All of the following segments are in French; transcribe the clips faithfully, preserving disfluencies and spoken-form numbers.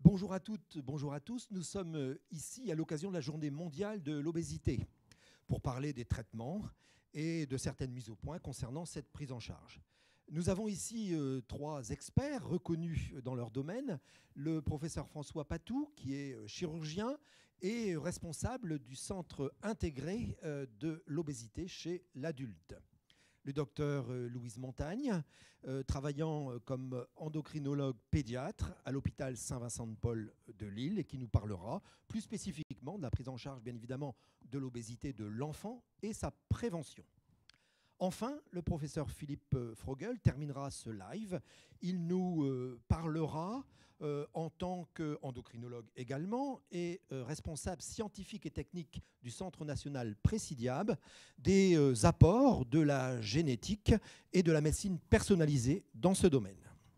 Bonjour à toutes, bonjour à tous. Nous sommes ici à l'occasion de la journée mondiale de l'obésité pour parler des traitements et de certaines mises au point concernant cette prise en charge. Nous avons ici euh, trois experts reconnus dans leur domaine. Le professeur François Patou, qui est chirurgien et responsable du centre intégré euh, de l'obésité chez l'adulte. Le docteur Louise Montagne, euh, travaillant comme endocrinologue pédiatre à l'hôpital Saint-Vincent-de-Paul de Lille et qui nous parlera plus spécifiquement de la prise en charge, bien évidemment, de l'obésité de l'enfant et sa prévention. Enfin, le professeur Philippe Frogel terminera ce live. Il nous euh, parlera euh, en tant qu'endocrinologue également et euh, responsable scientifique et technique du Centre national Présidiab des euh, apports de la génétique et de la médecine personnalisée dans ce domaine.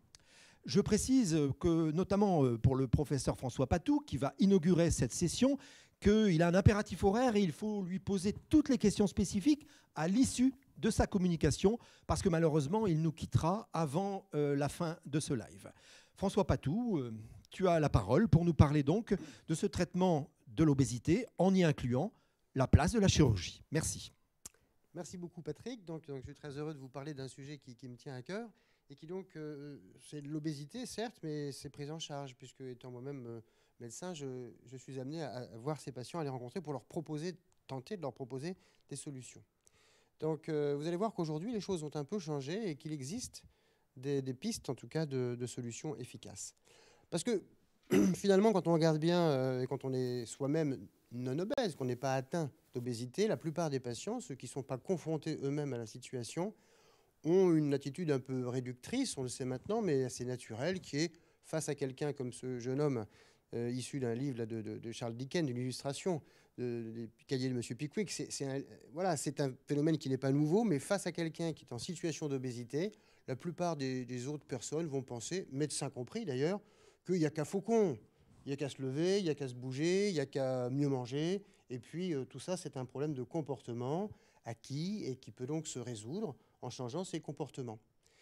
Je précise que, notamment pour le professeur François Patou, qui va inaugurer cette session, qu'il a un impératif horaire et il faut lui poser toutes les questions spécifiques à l'issue de sa communication, parce que malheureusement, il nous quittera avant euh, la fin de ce live. François Patou, euh, tu as la parole pour nous parler donc de ce traitement de l'obésité en y incluant la place de la chirurgie. Merci. Merci beaucoup Patrick. Donc, donc, je suis très heureux de vous parler d'un sujet qui, qui me tient à cœur et qui donc, euh, c'est de l'obésité certes, mais c'est prise en charge, puisque étant moi-même euh, médecin, je, je suis amené à, à voir ces patients, à les rencontrer pour leur proposer, tenter de leur proposer des solutions. Donc euh, vous allez voir qu'aujourd'hui, les choses ont un peu changé et qu'il existe des, des pistes, en tout cas, de, de solutions efficaces. Parce que finalement, quand on regarde bien euh, et quand on est soi-même non obèse, qu'on n'est pas atteint d'obésité, la plupart des patients, ceux qui ne sont pas confrontés eux-mêmes à la situation, ont une attitude un peu réductrice, on le sait maintenant, mais assez naturelle, qui est face à quelqu'un comme ce jeune homme euh, issu d'un livre là, de, de, de Charles Dickens, d'une illustration des cahiers de M. Pickwick. C'est un, voilà, un phénomène qui n'est pas nouveau, mais face à quelqu'un qui est en situation d'obésité, la plupart des, des autres personnes vont penser, médecins compris d'ailleurs, qu'il n'y a qu'à faucon, il n'y a qu'à se lever, il n'y a qu'à se bouger, il n'y a qu'à mieux manger. Et puis euh, tout ça, c'est un problème de comportement acquis et qui peut donc se résoudre en changeant ses comportements.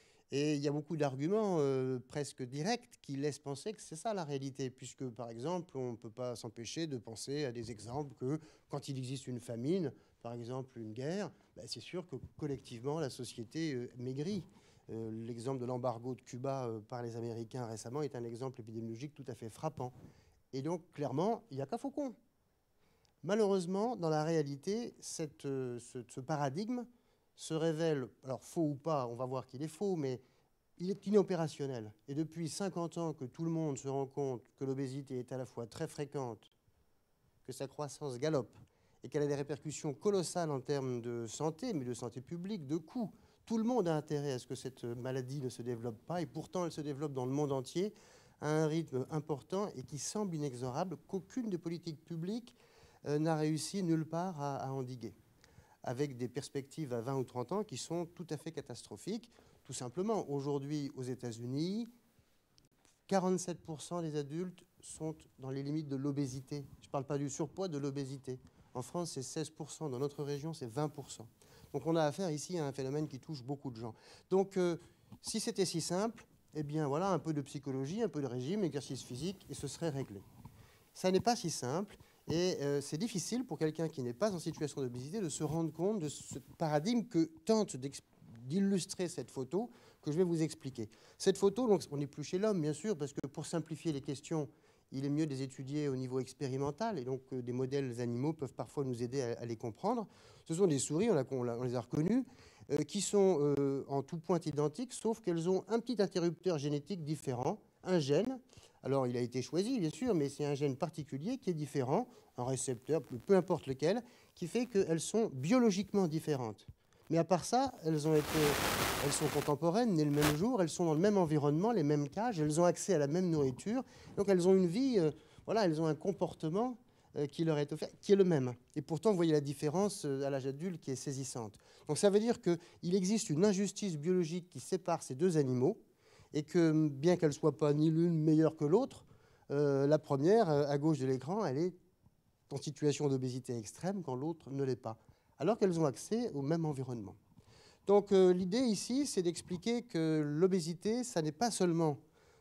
Et il y a beaucoup d'arguments euh, presque directs qui laissent penser que c'est ça la réalité, puisque par exemple, on ne peut pas s'empêcher de penser à des exemples que quand il existe une famine, par exemple une guerre, ben c'est sûr que collectivement la société euh, maigrit. Euh, L'exemple de l'embargo de Cuba euh, par les Américains récemment est un exemple épidémiologique tout à fait frappant. Et donc clairement, il n'y a qu'à faucon. Malheureusement, dans la réalité, cette, euh, ce, ce paradigme se révèle, alors faux ou pas, on va voir qu'il est faux, mais il est inopérationnel. Et depuis cinquante ans que tout le monde se rend compte que l'obésité est à la fois très fréquente, que sa croissance galope, et qu'elle a des répercussions colossales en termes de santé, mais de santé publique, de coûts. Tout le monde a intérêt à ce que cette maladie ne se développe pas, et pourtant elle se développe dans le monde entier à un rythme important et qui semble inexorable, qu'aucune des politiques publiques euh, n'a réussi nulle part à, à endiguer, avec des perspectives à vingt ou trente ans qui sont tout à fait catastrophiques. Tout simplement, aujourd'hui, aux États-Unis, quarante-sept pour cent des adultes sont dans les limites de l'obésité. Je ne parle pas du surpoids, de l'obésité. En France, c'est seize pour cent. Dans notre région, c'est vingt pour cent. Donc on a affaire ici à un phénomène qui touche beaucoup de gens. Donc euh, si c'était si simple, eh bien voilà, un peu de psychologie, un peu de régime, exercice physique, et ce serait réglé. Ça n'est pas si simple. Et euh, c'est difficile pour quelqu'un qui n'est pas en situation d'obésité de se rendre compte de ce paradigme que tente d'illustrer cette photo que je vais vous expliquer. Cette photo, donc, on n'est plus chez l'homme, bien sûr, parce que pour simplifier les questions, il est mieux de les étudier au niveau expérimental, et donc euh, des modèles animaux peuvent parfois nous aider à, à les comprendre. Ce sont des souris, on, a, on, a, on les a reconnues, euh, qui sont euh, en tout point identiques, sauf qu'elles ont un petit interrupteur génétique différent, un gène. Alors, il a été choisi, bien sûr, mais c'est un gène particulier qui est différent, un récepteur, peu importe lequel, qui fait qu'elles sont biologiquement différentes. Mais à part ça, elles, ont été, elles sont contemporaines, nées le même jour, elles sont dans le même environnement, les mêmes cages, elles ont accès à la même nourriture. Donc, elles ont une vie, euh, voilà, elles ont un comportement euh, qui leur est offert, qui est le même. Et pourtant, vous voyez la différence euh, à l'âge adulte qui est saisissante. Donc, ça veut dire qu'il existe une injustice biologique qui sépare ces deux animaux, et que bien qu'elle ne soit pas ni l'une meilleure que l'autre, euh, la première, euh, à gauche de l'écran, elle est en situation d'obésité extrême quand l'autre ne l'est pas, alors qu'elles ont accès au même environnement. Donc euh, l'idée ici, c'est d'expliquer que l'obésité, ça n'est pas seulement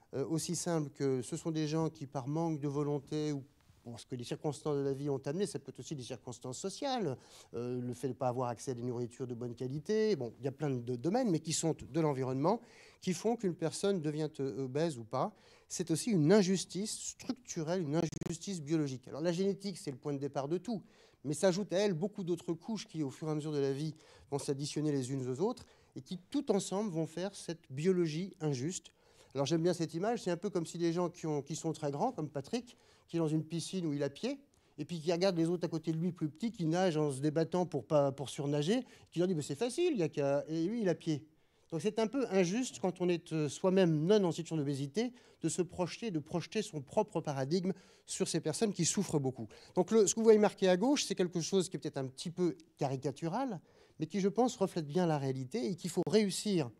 euh, aussi simple que ce sont des gens qui, par manque de volonté ou parce que les circonstances de la vie ont amené, ça peut être aussi des circonstances sociales, euh, le fait de ne pas avoir accès à des nourritures de bonne qualité, bon, il y a plein de domaines, mais qui sont de l'environnement, qui font qu'une personne devient obèse ou pas. C'est aussi une injustice structurelle, une injustice biologique. Alors la génétique, c'est le point de départ de tout, mais s'ajoutent à elle beaucoup d'autres couches qui, au fur et à mesure de la vie, vont s'additionner les unes aux autres et qui, tout ensemble, vont faire cette biologie injuste. Alors j'aime bien cette image, c'est un peu comme si des gens qui, ont, qui sont très grands, comme Patrick, qui est dans une piscine où il a pied, et puis qui regarde les autres à côté de lui plus petits, qui nagent en se débattant pour, pas, pour surnager, qui leur dit « c'est facile, il y a qu'à... » et lui, il a pied. Donc c'est un peu injuste, quand on est euh, soi-même non en situation d'obésité, de se projeter, de projeter son propre paradigme sur ces personnes qui souffrent beaucoup. Donc le, ce que vous voyez marqué à gauche, c'est quelque chose qui est peut-être un petit peu caricatural, mais qui, je pense, reflète bien la réalité et qu'il faut réussir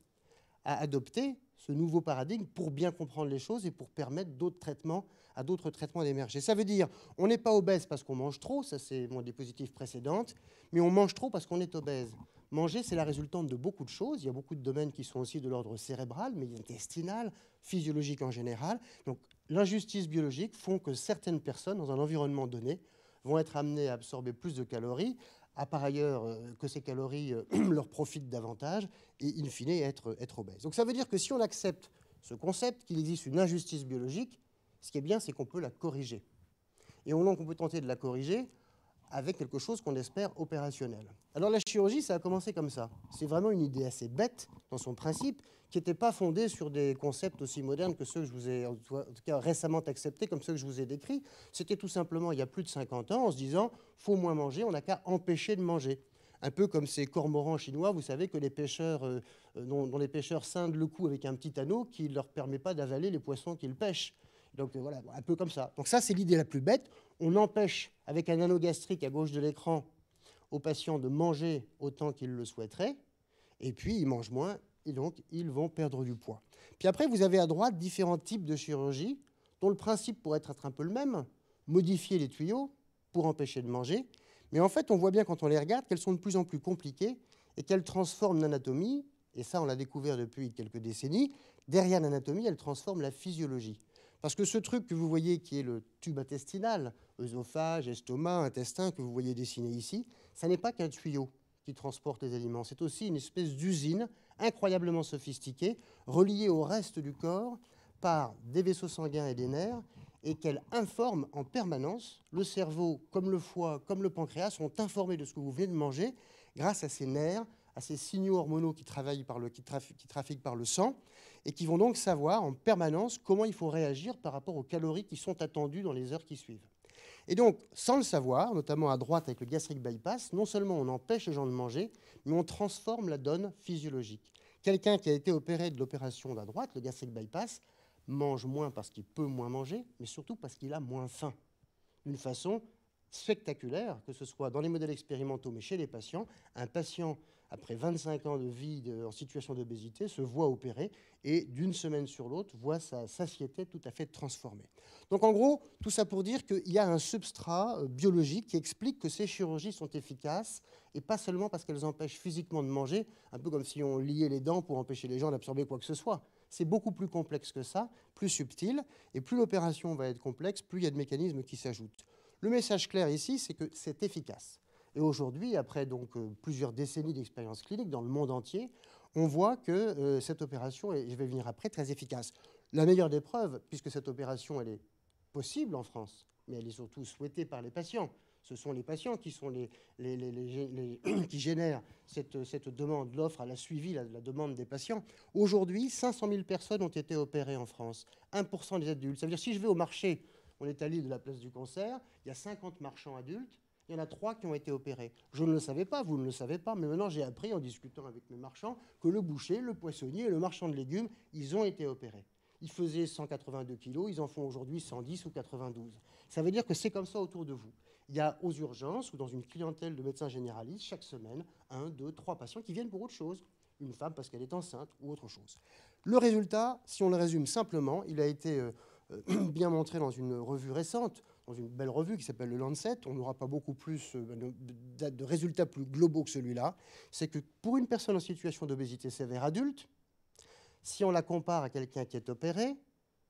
à adopter ce nouveau paradigme pour bien comprendre les choses et pour permettre d'autres traitements, à d'autres traitements d'émerger. Ça veut dire, on n'est pas obèse parce qu'on mange trop, ça c'est mon diapositive précédente, mais on mange trop parce qu'on est obèse. Manger, c'est la résultante de beaucoup de choses. Il y a beaucoup de domaines qui sont aussi de l'ordre cérébral, mais intestinal, physiologique en général. Donc, l'injustice biologique font que certaines personnes, dans un environnement donné, vont être amenées à absorber plus de calories, à par ailleurs euh, que ces calories euh, leur profitent davantage, et in fine être, être obèse. Donc ça veut dire que si on accepte ce concept, qu'il existe une injustice biologique, ce qui est bien, c'est qu'on peut la corriger. Et on, donc, on peut tenter de la corriger avec quelque chose qu'on espère opérationnel. Alors la chirurgie, ça a commencé comme ça. C'est vraiment une idée assez bête dans son principe, qui n'était pas fondée sur des concepts aussi modernes que ceux que je vous ai, en tout cas récemment acceptés, comme ceux que je vous ai décrits. C'était tout simplement, il y a plus de cinquante ans, en se disant, faut moins manger, on n'a qu'à empêcher de manger. Un peu comme ces cormorans chinois, vous savez, que les pêcheurs, euh, dont, dont les pêcheurs scindent le cou avec un petit anneau qui ne leur permet pas d'avaler les poissons qu'ils pêchent. Donc euh, voilà, un peu comme ça. Donc ça, c'est l'idée la plus bête. On empêche, avec un anneau gastrique à gauche de l'écran, aux patients de manger autant qu'ils le souhaiteraient, et puis ils mangent moins, et donc ils vont perdre du poids. Puis après, vous avez à droite différents types de chirurgie, dont le principe pourrait être un peu le même, modifier les tuyaux pour empêcher de manger, mais en fait, on voit bien quand on les regarde qu'elles sont de plus en plus compliquées et qu'elles transforment l'anatomie, et ça on l'a découvert depuis quelques décennies, derrière l'anatomie, elles transforment la physiologie. Parce que ce truc que vous voyez qui est le tube intestinal, œsophage, estomac, intestin, que vous voyez dessiné ici, ça n'est pas qu'un tuyau qui transporte les aliments. C'est aussi une espèce d'usine incroyablement sophistiquée, reliée au reste du corps par des vaisseaux sanguins et des nerfs, et qu'elle informe en permanence. Le cerveau, comme le foie, comme le pancréas, sont informés de ce que vous venez de manger grâce à ces nerfs, à ces signaux hormonaux qui, travaillent par le, qui, traf, qui trafiquent par le sang, et qui vont donc savoir en permanence comment il faut réagir par rapport aux calories qui sont attendues dans les heures qui suivent. Et donc, sans le savoir, notamment à droite avec le gastric bypass, non seulement on empêche les gens de manger, mais on transforme la donne physiologique. Quelqu'un qui a été opéré de l'opération d'à droite, le gastric bypass, mange moins parce qu'il peut moins manger, mais surtout parce qu'il a moins faim. D'une façon spectaculaire, que ce soit dans les modèles expérimentaux, mais chez les patients, un patient après vingt-cinq ans de vie de, en situation d'obésité, se voit opérer et d'une semaine sur l'autre, voit sa satiété tout à fait transformée. Donc en gros, tout ça pour dire qu'il y a un substrat euh, biologique qui explique que ces chirurgies sont efficaces et pas seulement parce qu'elles empêchent physiquement de manger, un peu comme si on liait les dents pour empêcher les gens d'absorber quoi que ce soit. C'est beaucoup plus complexe que ça, plus subtil, et plus l'opération va être complexe, plus il y a de mécanismes qui s'ajoutent. Le message clair ici, c'est que c'est efficace. Et aujourd'hui, après donc, euh, plusieurs décennies d'expérience clinique dans le monde entier, on voit que euh, cette opération est, je vais venir après, très efficace. La meilleure des preuves, puisque cette opération elle est possible en France, mais elle est surtout souhaitée par les patients. Ce sont les patients qui, sont les, les, les, les, les, qui génèrent cette, cette demande, l'offre à la suivi, la, la demande des patients. Aujourd'hui, cinq cent mille personnes ont été opérées en France, un pour cent des adultes. Ça veut dire si je vais au marché, on est à l'île de la place du Concert, il y a cinquante marchands adultes, il y en a trois qui ont été opérés. Je ne le savais pas, vous ne le savez pas, mais maintenant j'ai appris en discutant avec mes marchands que le boucher, le poissonnier et le marchand de légumes, ils ont été opérés. Ils faisaient cent quatre-vingt-deux kilos, ils en font aujourd'hui cent dix ou quatre-vingt-douze. Ça veut dire que c'est comme ça autour de vous. Il y a aux urgences ou dans une clientèle de médecins généralistes, chaque semaine, un, deux, trois patients qui viennent pour autre chose. Une femme parce qu'elle est enceinte ou autre chose. Le résultat, si on le résume simplement, il a été euh, bien montré dans une revue récente, dans une belle revue qui s'appelle le Lancet. On n'aura pas beaucoup plus euh, de, de résultats plus globaux que celui-là. C'est que pour une personne en situation d'obésité sévère adulte, si on la compare à quelqu'un qui est opéré,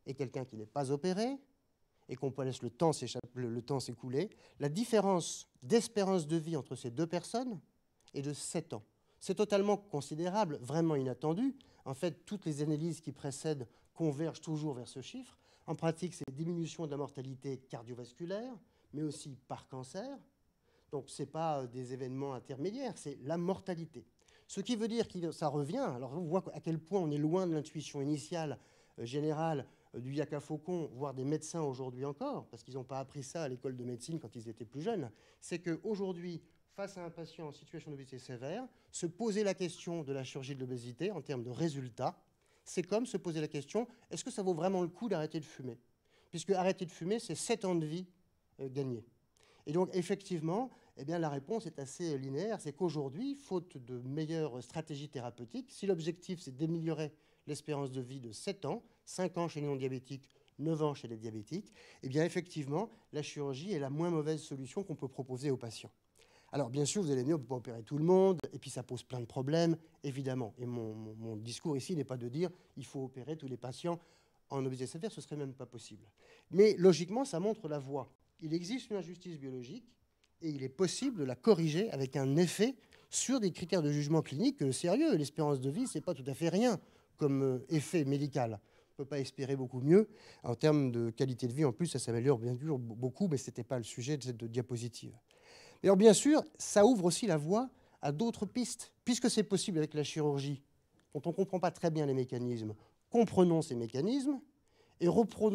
et quelqu'un qui n'est pas opéré, et qu'on peut laisser le temps le, le temps s'écouler, la différence d'espérance de vie entre ces deux personnes est de sept ans. C'est totalement considérable, vraiment inattendu. En fait, toutes les analyses qui précèdent convergent toujours vers ce chiffre. En pratique, c'est diminution de la mortalité cardiovasculaire, mais aussi par cancer. Donc, ce n'est pas des événements intermédiaires, c'est la mortalité. Ce qui veut dire que ça revient. Alors, on voit à quel point on est loin de l'intuition initiale euh, générale euh, du Yaka Faucon, voire des médecins aujourd'hui encore, parce qu'ils n'ont pas appris ça à l'école de médecine quand ils étaient plus jeunes. C'est qu'aujourd'hui, face à un patient en situation d'obésité sévère, se poser la question de la chirurgie de l'obésité en termes de résultats, c'est comme se poser la question, est-ce que ça vaut vraiment le coup d'arrêter de fumer? Puisque arrêter de fumer, c'est sept ans de vie euh, gagnés. Et donc, effectivement, eh bien, la réponse est assez linéaire. C'est qu'aujourd'hui, faute de meilleures stratégies thérapeutiques, si l'objectif, c'est d'améliorer l'espérance de vie de sept ans, cinq ans chez les non-diabétiques, neuf ans chez les diabétiques, eh bien, effectivement, la chirurgie est la moins mauvaise solution qu'on peut proposer aux patients. Alors, bien sûr, vous allez me dire, on ne peut pas opérer tout le monde, et puis ça pose plein de problèmes, évidemment. Et mon, mon, mon discours ici n'est pas de dire il faut opérer tous les patients en obésité sévère, ce ne serait même pas possible. Mais logiquement, ça montre la voie. Il existe une injustice biologique, et il est possible de la corriger avec un effet sur des critères de jugement clinique sérieux. L'espérance de vie, ce n'est pas tout à fait rien comme effet médical. On ne peut pas espérer beaucoup mieux. En termes de qualité de vie, en plus, ça s'améliore bien sûr beaucoup, mais ce n'était pas le sujet de cette diapositive. Et alors, bien sûr, ça ouvre aussi la voie à d'autres pistes, puisque c'est possible avec la chirurgie, dont on ne comprend pas très bien les mécanismes. Comprenons ces mécanismes et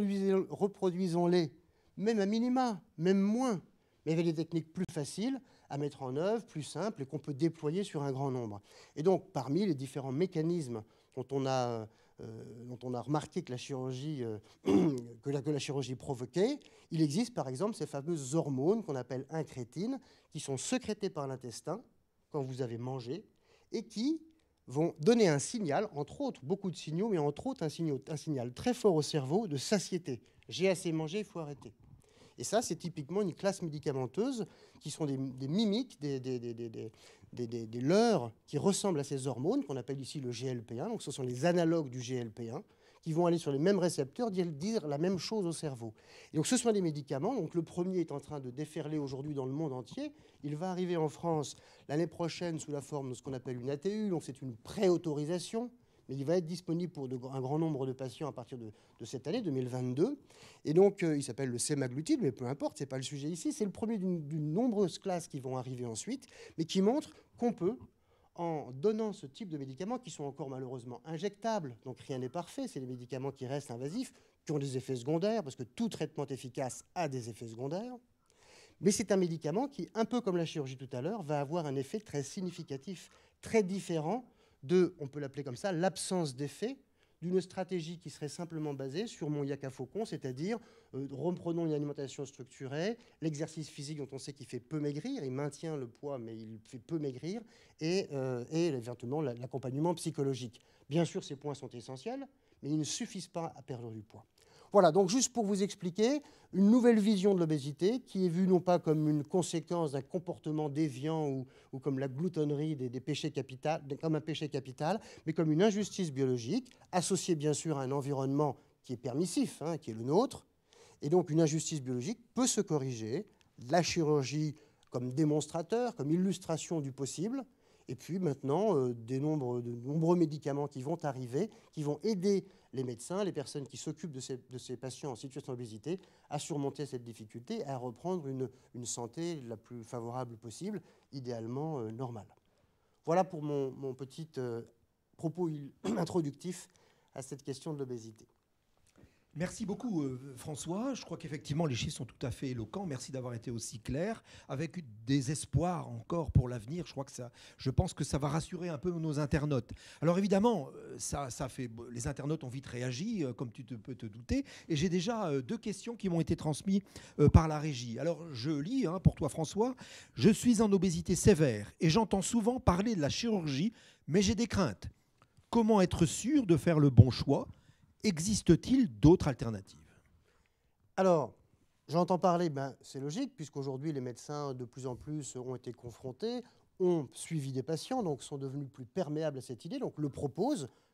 reproduisons-les, même à minima, même moins, mais avec des techniques plus faciles à mettre en œuvre, plus simples, et qu'on peut déployer sur un grand nombre. Et donc, parmi les différents mécanismes dont on a, euh, dont on a remarqué que la chirurgie, euh, que, la, que la chirurgie provoquait, il existe par exemple ces fameuses hormones qu'on appelle incrétines, qui sont sécrétées par l'intestin quand vous avez mangé, et qui vont donner un signal, entre autres, beaucoup de signaux, mais entre autres un signal, un signal très fort au cerveau de satiété. J'ai assez mangé, il faut arrêter. Et ça, c'est typiquement une classe médicamenteuse qui sont des, des mimiques, des, des, des, des, des, des, des leurres qui ressemblent à ces hormones qu'on appelle ici le G L P un. Donc, ce sont les analogues du G L P un qui vont aller sur les mêmes récepteurs, dire, dire la même chose au cerveau. Et donc, ce sont des médicaments. Donc, le premier est en train de déferler aujourd'hui dans le monde entier. Il va arriver en France l'année prochaine sous la forme de ce qu'on appelle une A T U. Donc, c'est une préautorisation. Mais il va être disponible pour de, un grand nombre de patients à partir de, de cette année, deux mille vingt-deux. Et donc, euh, il s'appelle le semaglutide, mais peu importe, ce n'est pas le sujet ici. C'est le premier d'une, d'une nombreuse classe qui vont arriver ensuite, mais qui montre qu'on peut, en donnant ce type de médicaments, qui sont encore malheureusement injectables, donc rien n'est parfait, c'est des médicaments qui restent invasifs, qui ont des effets secondaires, parce que tout traitement efficace a des effets secondaires. Mais c'est un médicament qui, un peu comme la chirurgie tout à l'heure, va avoir un effet très significatif, très différent de, on peut l'appeler comme ça, l'absence d'effet d'une stratégie qui serait simplement basée sur mon Yaka Faucon, c'est-à-dire euh, reprenons une alimentation structurée, l'exercice physique dont on sait qu'il fait peu maigrir, il maintient le poids mais il fait peu maigrir, et, euh, et éventuellement l'accompagnement psychologique. Bien sûr, ces points sont essentiels, mais ils ne suffisent pas à perdre du poids. Voilà, donc juste pour vous expliquer, une nouvelle vision de l'obésité qui est vue non pas comme une conséquence d'un comportement déviant ou, ou comme la gloutonnerie des, des péchés capital, comme un péché capital, mais comme une injustice biologique, associée bien sûr à un environnement qui est permissif, hein, qui est le nôtre. Et donc une injustice biologique peut se corriger, la chirurgie comme démonstrateur, comme illustration du possible, et puis maintenant euh, des nombres, de nombreux médicaments qui vont arriver, qui vont aider les médecins, les personnes qui s'occupent de ces, de ces patients en situation d'obésité, à surmonter cette difficulté, à reprendre une, une santé la plus favorable possible, idéalement euh, normale. Voilà pour mon, mon petit euh, propos introductif à cette question de l'obésité. Merci beaucoup euh, François. Je crois qu'effectivement les chiffres sont tout à fait éloquents. Merci d'avoir été aussi clair, avec des espoirs encore pour l'avenir. Je crois que ça, je pense que ça va rassurer un peu nos internautes. Alors évidemment, ça, ça fait, les internautes ont vite réagi, euh, comme tu te, peux te douter. Et j'ai déjà euh, deux questions qui m'ont été transmises euh, par la régie. Alors je lis hein, pour toi François. Je suis en obésité sévère et j'entends souvent parler de la chirurgie, mais j'ai des craintes. Comment être sûr de faire le bon choix ? Existe-t-il d'autres alternatives? Alors, j'entends parler, ben, c'est logique, puisqu'aujourd'hui les médecins de plus en plus ont été confrontés, ont suivi des patients, donc sont devenus plus perméables à cette idée, donc le proposent,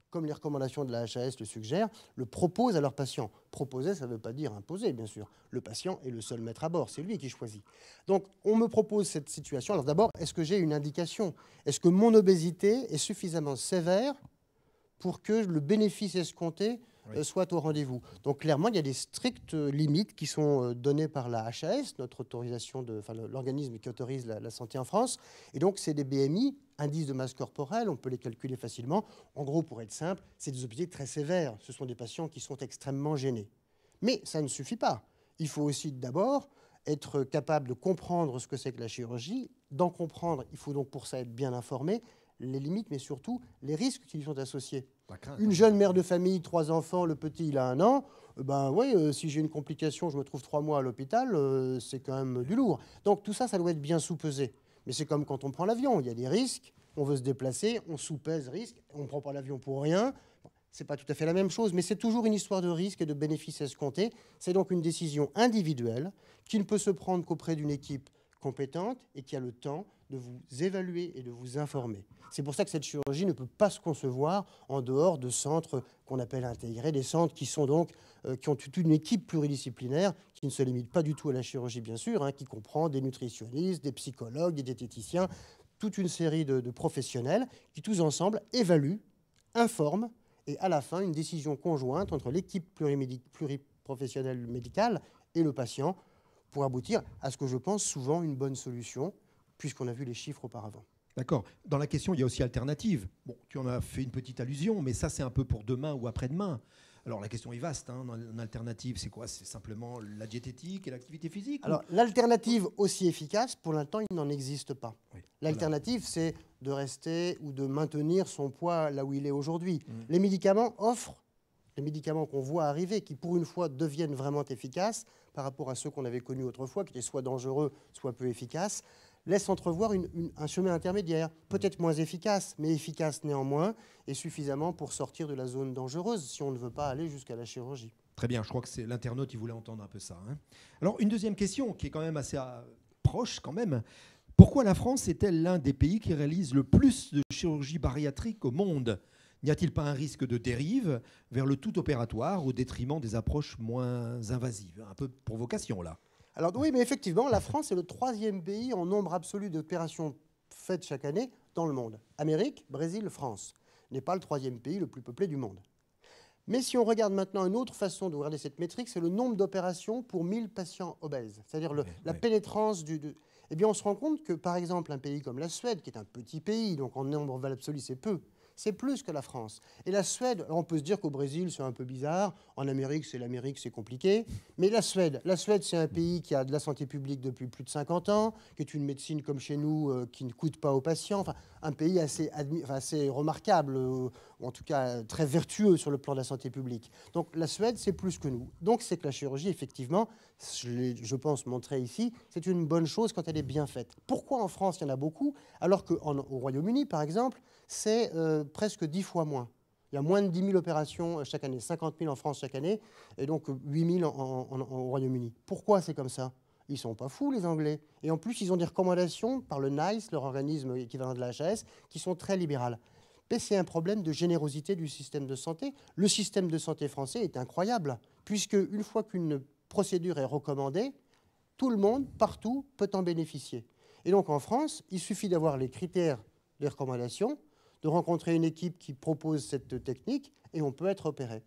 comme les recommandations de la H A S le suggèrent, le proposent à leurs patients. Proposer, ça ne veut pas dire imposer, bien sûr. Le patient est le seul maître à bord, c'est lui qui choisit. Donc, on me propose cette situation. Alors d'abord, est-ce que j'ai une indication? Est-ce que mon obésité est suffisamment sévère pour que le bénéfice escompté oui. soit au rendez-vous? Donc clairement, il y a des strictes limites qui sont données par la H A S, notre autorisation de, enfin, l'organisme qui autorise la, la santé en France. Et donc, c'est des B M I, indices de masse corporelle, on peut les calculer facilement. En gros, pour être simple, c'est des obésités très sévères. Ce sont des patients qui sont extrêmement gênés. Mais ça ne suffit pas. Il faut aussi d'abord être capable de comprendre ce que c'est que la chirurgie. D'en comprendre, il faut donc pour ça être bien informé, les limites, mais surtout les risques qui lui sont associés. Une jeune mère de famille, trois enfants, le petit, il a un an, ben oui, euh, si j'ai une complication, je me trouve trois mois à l'hôpital, euh, c'est quand même du lourd. Donc tout ça, ça doit être bien sous-pesé. Mais c'est comme quand on prend l'avion, il y a des risques, on veut se déplacer, on sous-pèse risque, on ne prend pas l'avion pour rien. C'est pas tout à fait la même chose, mais c'est toujours une histoire de risque et de bénéfices escomptés. C'est donc une décision individuelle qui ne peut se prendre qu'auprès d'une équipe compétente et qui a le temps de vous évaluer et de vous informer. C'est pour ça que cette chirurgie ne peut pas se concevoir en dehors de centres qu'on appelle intégrés, des centres qui sont donc euh, qui ont toute une équipe pluridisciplinaire qui ne se limite pas du tout à la chirurgie, bien sûr, hein, qui comprend des nutritionnistes, des psychologues, des diététiciens, toute une série de, de professionnels qui tous ensemble évaluent, informent et à la fin une décision conjointe entre l'équipe pluriprofessionnelle médicale et le patient pour aboutir à ce que je pense souvent une bonne solution, puisqu'on a vu les chiffres auparavant. D'accord. Dans la question, il y a aussi alternative. Bon, tu en as fait une petite allusion, mais ça, c'est un peu pour demain ou après-demain. Alors, la question est vaste. Hein. En alternative, c'est quoi? C'est simplement la diététique et l'activité physique? Alors, ou... l'alternative aussi efficace, pour l'instant, il n'en existe pas. Oui. L'alternative, voilà. c'est de rester ou de maintenir son poids là où il est aujourd'hui. Mmh. Les médicaments offrent, les médicaments qu'on voit arriver, qui pour une fois deviennent vraiment efficaces par rapport à ceux qu'on avait connus autrefois, qui étaient soit dangereux, soit peu efficaces, laisse entrevoir une, une, un chemin intermédiaire, peut-être moins efficace, mais efficace néanmoins, et suffisamment pour sortir de la zone dangereuse, si on ne veut pas aller jusqu'à la chirurgie. Très bien, je crois que c'est l'internaute, il voulait entendre un peu ça. Hein. Alors, une deuxième question, qui est quand même assez euh, proche quand même. Pourquoi la France est-elle l'un des pays qui réalise le plus de chirurgie bariatrique au monde? N'y a-t-il pas un risque de dérive vers le tout opératoire au détriment des approches moins invasives? Un peu provocation, là. Alors oui, mais effectivement, la France est le troisième pays en nombre absolu d'opérations faites chaque année dans le monde. Amérique, Brésil, France. N'est pas le troisième pays le plus peuplé du monde. Mais si on regarde maintenant une autre façon de regarder cette métrique, c'est le nombre d'opérations pour mille patients obèses. C'est-à-dire le, oui, la oui. pénétrance du... De, eh bien, on se rend compte que, par exemple, un pays comme la Suède, qui est un petit pays, donc en nombre absolu, c'est peu, c'est plus que la France. Et la Suède, on peut se dire qu'au Brésil, c'est un peu bizarre. En Amérique, c'est l'Amérique, c'est compliqué. Mais la Suède, la Suède, c'est un pays qui a de la santé publique depuis plus de cinquante ans, qui est une médecine comme chez nous, euh, qui ne coûte pas aux patients. Enfin, un pays assez, enfin, assez remarquable, euh, ou en tout cas très vertueux sur le plan de la santé publique. Donc la Suède, c'est plus que nous. Donc c'est que la chirurgie, effectivement, je l'ai, je pense, montré ici, c'est une bonne chose quand elle est bien faite. Pourquoi en France, il y en a beaucoup, alors qu'au Royaume-Uni, par exemple, c'est euh, presque dix fois moins. Il y a moins de dix mille opérations chaque année, cinquante mille en France chaque année, et donc huit mille en, en, en, au Royaume-Uni. Pourquoi c'est comme ça? Ils ne sont pas fous, les Anglais. Et en plus, ils ont des recommandations par le NICE, leur organisme équivalent de la H A S, qui sont très libérales. Mais c'est un problème de générosité du système de santé. Le système de santé français est incroyable, puisque une fois qu'une procédure est recommandée, tout le monde, partout, peut en bénéficier. Et donc en France, il suffit d'avoir les critères, les recommandations, de rencontrer une équipe qui propose cette technique, et on peut être opéré.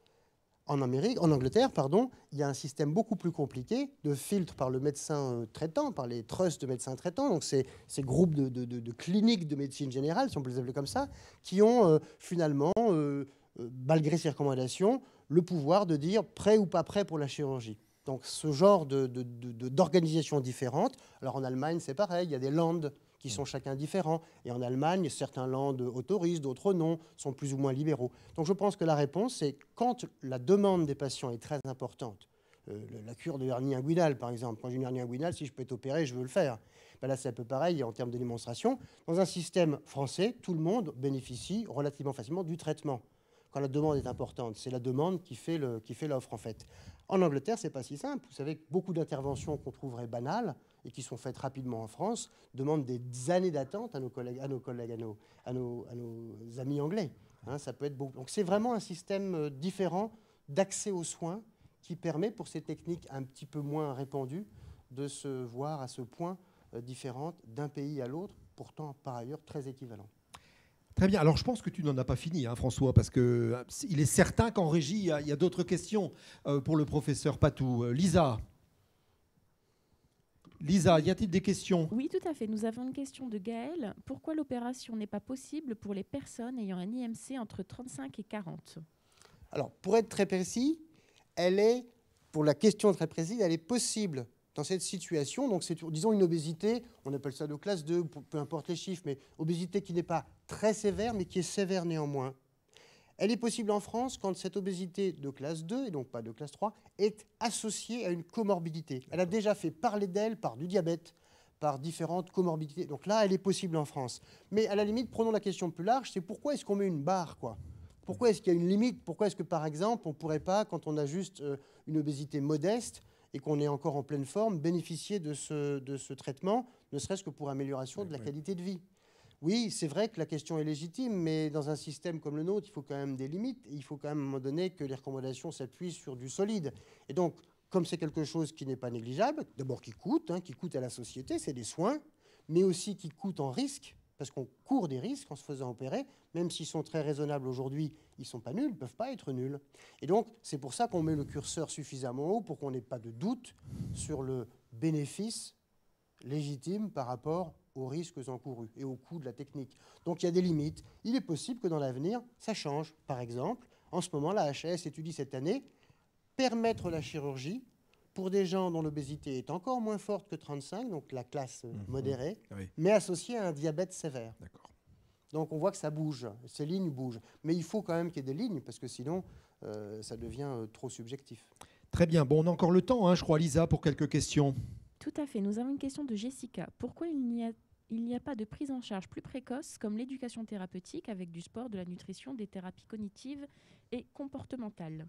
En Amérique, en Angleterre, pardon, il y a un système beaucoup plus compliqué de filtre par le médecin traitant, par les trusts de médecins traitants, donc ces, ces groupes de, de, de, de cliniques de médecine générale, si on peut les appeler comme ça, qui ont euh, finalement, euh, euh, malgré ces recommandations, le pouvoir de dire prêt ou pas prêt pour la chirurgie. Donc ce genre de, de, de, d'organisation différente. Alors en Allemagne, c'est pareil, il y a des Länder qui sont chacun différents. Et en Allemagne, certains Länder autorisent, d'autres non, sont plus ou moins libéraux. Donc je pense que la réponse, c'est quand la demande des patients est très importante. Euh, la cure de hernie inguinale, par exemple. Quand j'ai une hernie inguinale, si je peux être opéré, je veux le faire. Ben là, c'est un peu pareil en termes de démonstration. Dans un système français, tout le monde bénéficie relativement facilement du traitement. Quand la demande est importante, c'est la demande qui fait, le, qui fait l'offre, en fait. En Angleterre, c'est pas si simple. Vous savez que beaucoup d'interventions qu'on trouverait banales et qui sont faites rapidement en France demandent des années d'attente à nos collègues, à nos, collègues, à nos, à nos, à nos amis anglais. Hein, ça peut être beaucoup. Donc c'est vraiment un système euh, différent d'accès aux soins qui permet, pour ces techniques un petit peu moins répandues, de se voir à ce point euh, différentes d'un pays à l'autre, pourtant par ailleurs très équivalents. Très bien. Alors, je pense que tu n'en as pas fini, hein, François, parce qu'il est certain qu'en régie, il y a, a d'autres questions euh, pour le professeur Patou. Euh, Lisa Lisa, y a-t-il des questions? Oui, tout à fait. Nous avons une question de Gaël. Pourquoi l'opération n'est pas possible pour les personnes ayant un I M C entre trente-cinq et quarante? Alors, pour être très précis, elle est, pour la question très précise, elle est possible dans cette situation. Donc, c'est, disons, une obésité, on appelle ça de classe deux, peu importe les chiffres, mais obésité qui n'est pas très sévère, mais qui est sévère néanmoins. Elle est possible en France quand cette obésité de classe deux, et donc pas de classe trois, est associée à une comorbidité. Elle a déjà fait parler d'elle par du diabète, par différentes comorbidités. Donc là, elle est possible en France. Mais à la limite, prenons la question plus large, c'est pourquoi est-ce qu'on met une barre, quoi? Pourquoi est-ce qu'il y a une limite? Pourquoi est-ce que, par exemple, on ne pourrait pas, quand on a juste euh, une obésité modeste et qu'on est encore en pleine forme, bénéficier de ce, de ce traitement, ne serait-ce que pour amélioration de la qualité de vie? Oui, c'est vrai que la question est légitime, mais dans un système comme le nôtre, il faut quand même des limites. Et il faut quand même, à un moment donné, que les recommandations s'appuient sur du solide. Et donc, comme c'est quelque chose qui n'est pas négligeable, d'abord qui coûte, hein, qui coûte à la société, c'est des soins, mais aussi qui coûte en risque, parce qu'on court des risques en se faisant opérer, même s'ils sont très raisonnables aujourd'hui, ils ne sont pas nuls, ils ne peuvent pas être nuls. Et donc, c'est pour ça qu'on met le curseur suffisamment haut pour qu'on n'ait pas de doute sur le bénéfice légitime par rapport aux risques encourus et au coût de la technique. Donc, il y a des limites. Il est possible que dans l'avenir, ça change. Par exemple, en ce moment, la H A S étudie cette année permettre la chirurgie pour des gens dont l'obésité est encore moins forte que trente-cinq, donc la classe mmh, modérée, oui. mais associée à un diabète sévère. Donc on voit que ça bouge, ces lignes bougent. Mais il faut quand même qu'il y ait des lignes, parce que sinon, euh, ça devient euh, trop subjectif. Très bien. Bon, on a encore le temps, hein, je crois, Lisa, pour quelques questions. Tout à fait. Nous avons une question de Jessica. Pourquoi il n'y a, il n'y a pas de prise en charge plus précoce, comme l'éducation thérapeutique, avec du sport, de la nutrition, des thérapies cognitives et comportementales?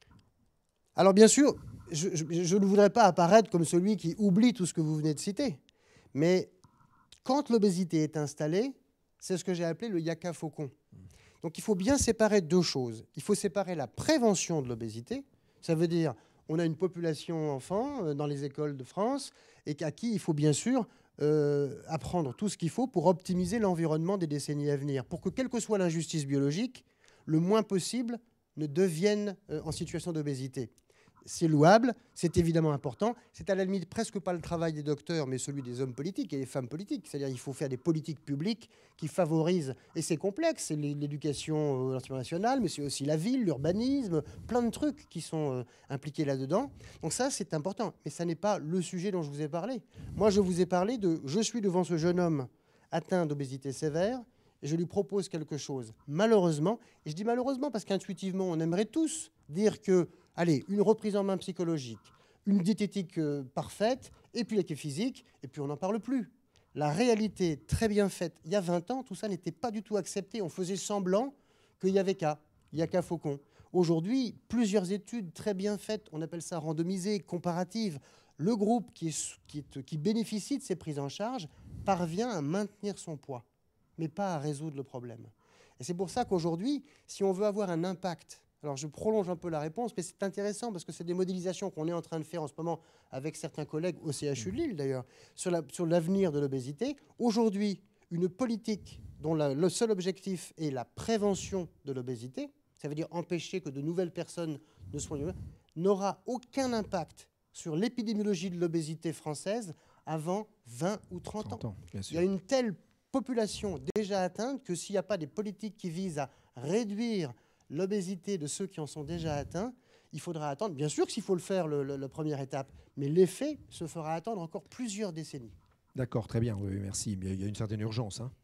Alors bien sûr, je, je, je ne voudrais pas apparaître comme celui qui oublie tout ce que vous venez de citer, mais quand l'obésité est installée, c'est ce que j'ai appelé le yaka faucon. Donc il faut bien séparer deux choses. Il faut séparer la prévention de l'obésité, ça veut dire on a une population enfant dans les écoles de France et à qui il faut bien sûr euh, apprendre tout ce qu'il faut pour optimiser l'environnement des décennies à venir, pour que quelle que soit l'injustice biologique, le moins possible ne deviennent euh, en situation d'obésité. C'est louable, c'est évidemment important. C'est à la limite presque pas le travail des docteurs, mais celui des hommes politiques et des femmes politiques. C'est-à-dire qu'il faut faire des politiques publiques qui favorisent, et c'est complexe, c'est l'éducation euh, nationale, mais c'est aussi la ville, l'urbanisme, plein de trucs qui sont euh, impliqués là-dedans. Donc ça, c'est important, mais ça n'est pas le sujet dont je vous ai parlé. Moi, je vous ai parlé de « je suis devant ce jeune homme atteint d'obésité sévère », et je lui propose quelque chose. Malheureusement, et je dis malheureusement parce qu'intuitivement, on aimerait tous dire que, allez, une reprise en main psychologique, une diététique euh, parfaite, et puis l'équipe physique, et puis on n'en parle plus. La réalité très bien faite, il y a vingt ans, tout ça n'était pas du tout accepté. On faisait semblant qu'il n'y avait qu'à, il n'y a qu'à faucon. Aujourd'hui, plusieurs études très bien faites, on appelle ça randomisées, comparatives. Le groupe qui, est, qui, est, qui bénéficie de ces prises en charge parvient à maintenir son poids, mais pas à résoudre le problème. Et c'est pour ça qu'aujourd'hui, si on veut avoir un impact, alors je prolonge un peu la réponse, mais c'est intéressant parce que c'est des modélisations qu'on est en train de faire en ce moment avec certains collègues au C H U de Lille d'ailleurs, sur, la, sur l'avenir de l'obésité. Aujourd'hui, une politique dont la, le seul objectif est la prévention de l'obésité, ça veut dire empêcher que de nouvelles personnes ne soient... n'aura aucun impact sur l'épidémiologie de l'obésité française avant vingt ou trente ans. ans bien sûr. Il y a une telle population déjà atteinte que s'il n'y a pas des politiques qui visent à réduire l'obésité de ceux qui en sont déjà atteints, il faudra attendre, bien sûr qu'il faut le faire, le, le, la première étape, mais l'effet se fera attendre encore plusieurs décennies. D'accord, très bien, oui, merci. Mais il y a une certaine urgence. Hein.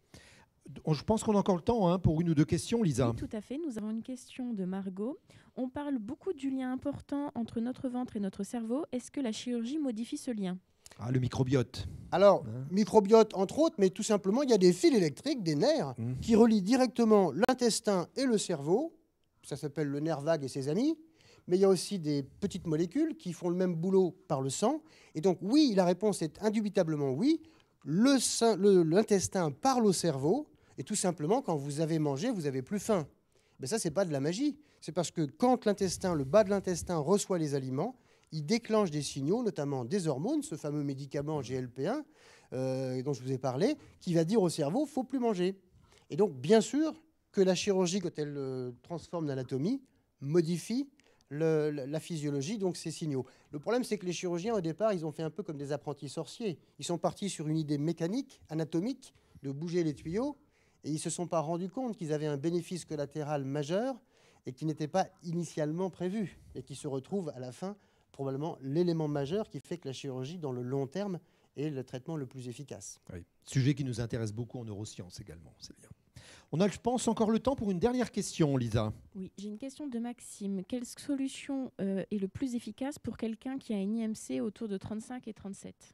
Je pense qu'on a encore le temps hein, pour une ou deux questions, Lisa. Oui, tout à fait. Nous avons une question de Margot. On parle beaucoup du lien important entre notre ventre et notre cerveau. Est-ce que la chirurgie modifie ce lien ? Ah, le microbiote. Alors, hein microbiote entre autres, mais tout simplement, il y a des fils électriques, des nerfs, mmh. qui relient directement l'intestin et le cerveau. Ça s'appelle le nerf vague et ses amis. Mais il y a aussi des petites molécules qui font le même boulot par le sang. Et donc, oui, la réponse est indubitablement oui. Le sein, le, l'intestin parle au cerveau. Et tout simplement, quand vous avez mangé, vous n'avez plus faim. Mais ça, c'est pas de la magie. C'est parce que quand l'intestin, le bas de l'intestin reçoit les aliments, il déclenche des signaux, notamment des hormones, ce fameux médicament G L P un euh, dont je vous ai parlé, qui va dire au cerveau, faut plus manger. Et donc, bien sûr que la chirurgie, quand elle euh, transforme l'anatomie, modifie le, la, la physiologie, donc ces signaux. Le problème, c'est que les chirurgiens, au départ, ils ont fait un peu comme des apprentis sorciers. Ils sont partis sur une idée mécanique, anatomique, de bouger les tuyaux, et ils ne se sont pas rendus compte qu'ils avaient un bénéfice collatéral majeur et qui n'était pas initialement prévu, et qui se retrouve à la fin probablement l'élément majeur qui fait que la chirurgie, dans le long terme, est le traitement le plus efficace. Oui. Sujet qui nous intéresse beaucoup en neurosciences également, c'est bien. On a, je pense, encore le temps pour une dernière question, Lisa. Oui, j'ai une question de Maxime. Quelle solution euh, est le plus efficace pour quelqu'un qui a une I M C autour de trente-cinq et trente-sept?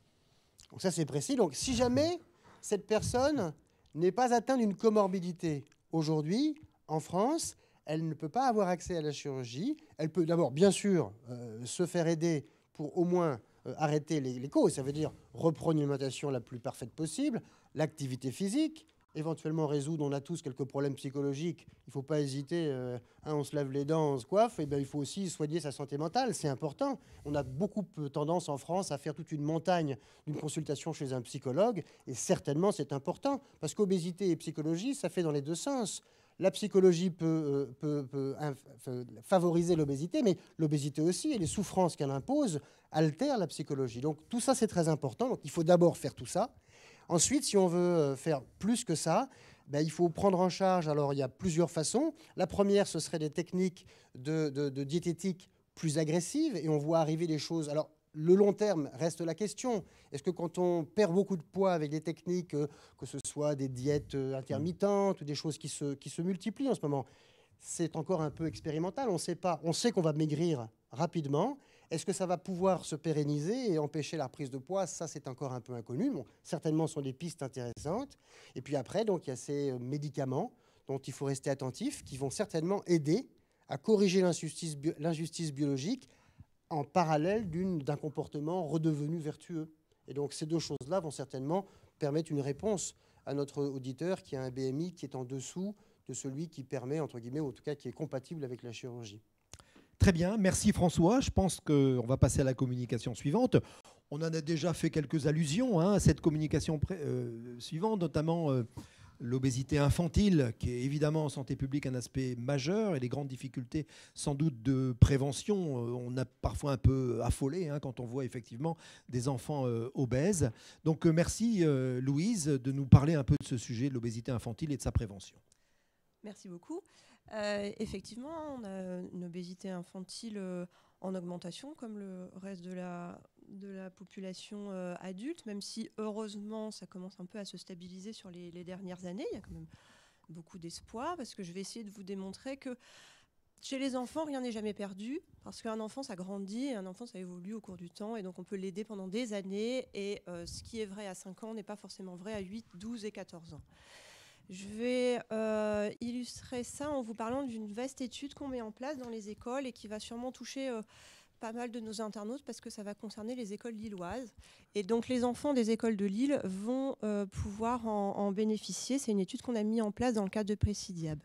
Donc ça, c'est précis. Donc, si jamais cette personne n'est pas atteinte d'une comorbidité, aujourd'hui, en France, elle ne peut pas avoir accès à la chirurgie. Elle peut d'abord, bien sûr, euh, se faire aider pour au moins euh, arrêter les, les causes. Ça veut dire reprendre une alimentation la plus parfaite possible, l'activité physique, éventuellement résoudre, on a tous quelques problèmes psychologiques, il ne faut pas hésiter, euh, hein, on se lave les dents, on se coiffe, et bien il faut aussi soigner sa santé mentale, c'est important. On a beaucoup tendance en France à faire toute une montagne d'une consultation chez un psychologue, et certainement c'est important, parce qu'obésité et psychologie, ça fait dans les deux sens. La psychologie peut, euh, peut, peut inf- favoriser l'obésité, mais l'obésité aussi, et les souffrances qu'elle impose, altèrent la psychologie. Donc tout ça, c'est très important, donc il faut d'abord faire tout ça. Ensuite, si on veut faire plus que ça, ben, il faut prendre en charge. Alors, il y a plusieurs façons. La première, ce serait des techniques de, de, de diététique plus agressives. Et on voit arriver des choses. Alors, le long terme reste la question. Est-ce que quand on perd beaucoup de poids avec des techniques, euh, que ce soit des diètes intermittentes ou des choses qui se, qui se multiplient en ce moment, c'est encore un peu expérimental. On sait pas. On sait qu'on va maigrir rapidement. Est-ce que ça va pouvoir se pérenniser et empêcher la reprise de poids? Ça, c'est encore un peu inconnu. Bon, certainement, ce sont des pistes intéressantes. Et puis après, donc, il y a ces médicaments dont il faut rester attentif, qui vont certainement aider à corriger l'injustice, bio- l'injustice biologique en parallèle d'une, d'un comportement redevenu vertueux. Et donc, ces deux choses-là vont certainement permettre une réponse à notre auditeur qui a un B M I qui est en dessous de celui qui permet, entre guillemets, ou en tout cas qui est compatible avec la chirurgie. Très bien, merci François. Je pense qu'on va passer à la communication suivante. On en a déjà fait quelques allusions hein, à cette communication pré- euh, suivante, notamment euh, l'obésité infantile, qui est évidemment en santé publique un aspect majeur, et les grandes difficultés sans doute de prévention. Euh, on a parfois un peu affolé hein, quand on voit effectivement des enfants euh, obèses. Donc euh, merci euh, Louise de nous parler un peu de ce sujet de l'obésité infantile et de sa prévention. Merci beaucoup. Euh, effectivement, on a une obésité infantile euh, en augmentation, comme le reste de la, de la population euh, adulte, même si heureusement, ça commence un peu à se stabiliser sur les, les dernières années. Il y a quand même beaucoup d'espoir, parce que je vais essayer de vous démontrer que chez les enfants, rien n'est jamais perdu, parce qu'un enfant, ça grandit, et un enfant, ça évolue au cours du temps, et donc on peut l'aider pendant des années, et euh, ce qui est vrai à cinq ans n'est pas forcément vrai à huit, douze et quatorze ans. Je vais euh, illustrer ça en vous parlant d'une vaste étude qu'on met en place dans les écoles et qui va sûrement toucher euh, pas mal de nos internautes parce que ça va concerner les écoles lilloises. Et donc les enfants des écoles de Lille vont euh, pouvoir en, en bénéficier. C'est une étude qu'on a mise en place dans le cadre de Précidiab.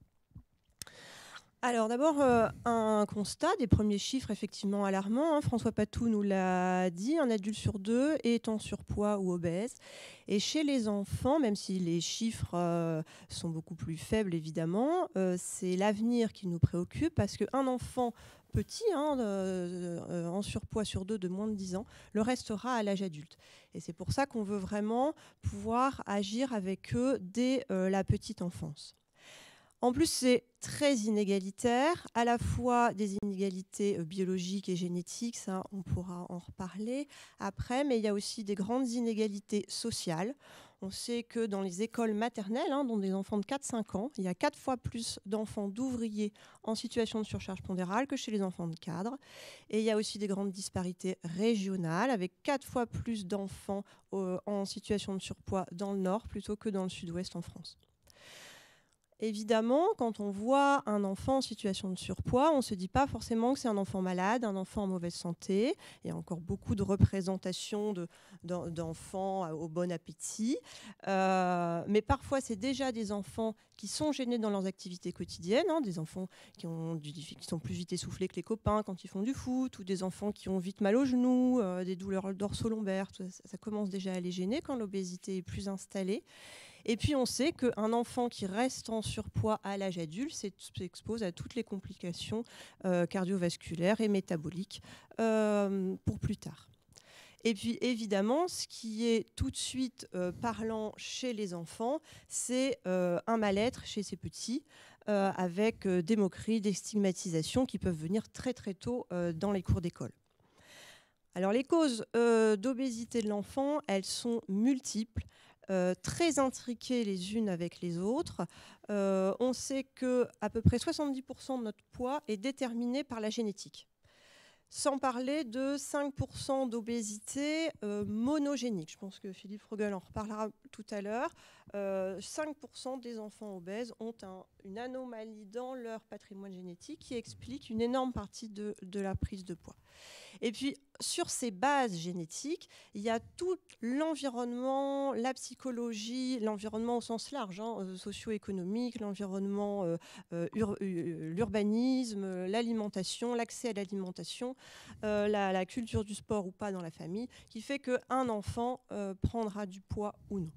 Alors d'abord, euh, un constat, des premiers chiffres effectivement alarmants. Hein. François Patou nous l'a dit, un adulte sur deux est en surpoids ou obèse. Et chez les enfants, même si les chiffres euh, sont beaucoup plus faibles évidemment, euh, c'est l'avenir qui nous préoccupe parce qu'un enfant petit, hein, euh, euh, en surpoids sur deux de moins de dix ans, le restera à l'âge adulte. Et c'est pour ça qu'on veut vraiment pouvoir agir avec eux dès euh, la petite enfance. En plus, c'est très inégalitaire, à la fois des inégalités biologiques et génétiques, ça on pourra en reparler après, mais il y a aussi des grandes inégalités sociales. On sait que dans les écoles maternelles, hein, dont des enfants de quatre à cinq ans, il y a quatre fois plus d'enfants d'ouvriers en situation de surcharge pondérale que chez les enfants de cadres. Et il y a aussi des grandes disparités régionales, avec quatre fois plus d'enfants euh, en situation de surpoids dans le nord plutôt que dans le sud-ouest en France. Évidemment, quand on voit un enfant en situation de surpoids, on ne se dit pas forcément que c'est un enfant malade, un enfant en mauvaise santé. Il y a encore beaucoup de représentations de, d'enfants au bon appétit. Euh, mais parfois, c'est déjà des enfants qui sont gênés dans leurs activités quotidiennes, hein, des enfants qui, ont du, qui sont plus vite essoufflés que les copains quand ils font du foot, ou des enfants qui ont vite mal aux genoux, euh, des douleurs dorso-lombaires. Ça, ça commence déjà à les gêner quand l'obésité est plus installée. Et puis on sait qu'un enfant qui reste en surpoids à l'âge adulte s'expose à toutes les complications euh, cardiovasculaires et métaboliques euh, pour plus tard. Et puis évidemment, ce qui est tout de suite euh, parlant chez les enfants, c'est euh, un mal-être chez ces petits, euh, avec euh, des moqueries, des stigmatisations qui peuvent venir très très tôt euh, dans les cours d'école. Alors les causes euh, d'obésité de l'enfant, elles sont multiples. Euh, très intriquées les unes avec les autres. Euh, on sait qu'à peu près soixante-dix pour cent de notre poids est déterminé par la génétique. Sans parler de cinq pour cent d'obésité euh, monogénique. Je pense que Philippe Rogel en reparlera tout à l'heure. Euh, cinq pour cent des enfants obèses ont un, une anomalie dans leur patrimoine génétique qui explique une énorme partie de, de la prise de poids. Et puis, sur ces bases génétiques, il y a tout l'environnement, la psychologie, l'environnement au sens large, hein, euh, socio-économique, l'environnement, euh, euh, ur- l'urbanisme, l'alimentation, l'accès à l'alimentation, euh, la, la culture du sport ou pas dans la famille, qui fait qu'un enfant euh, prendra du poids ou non.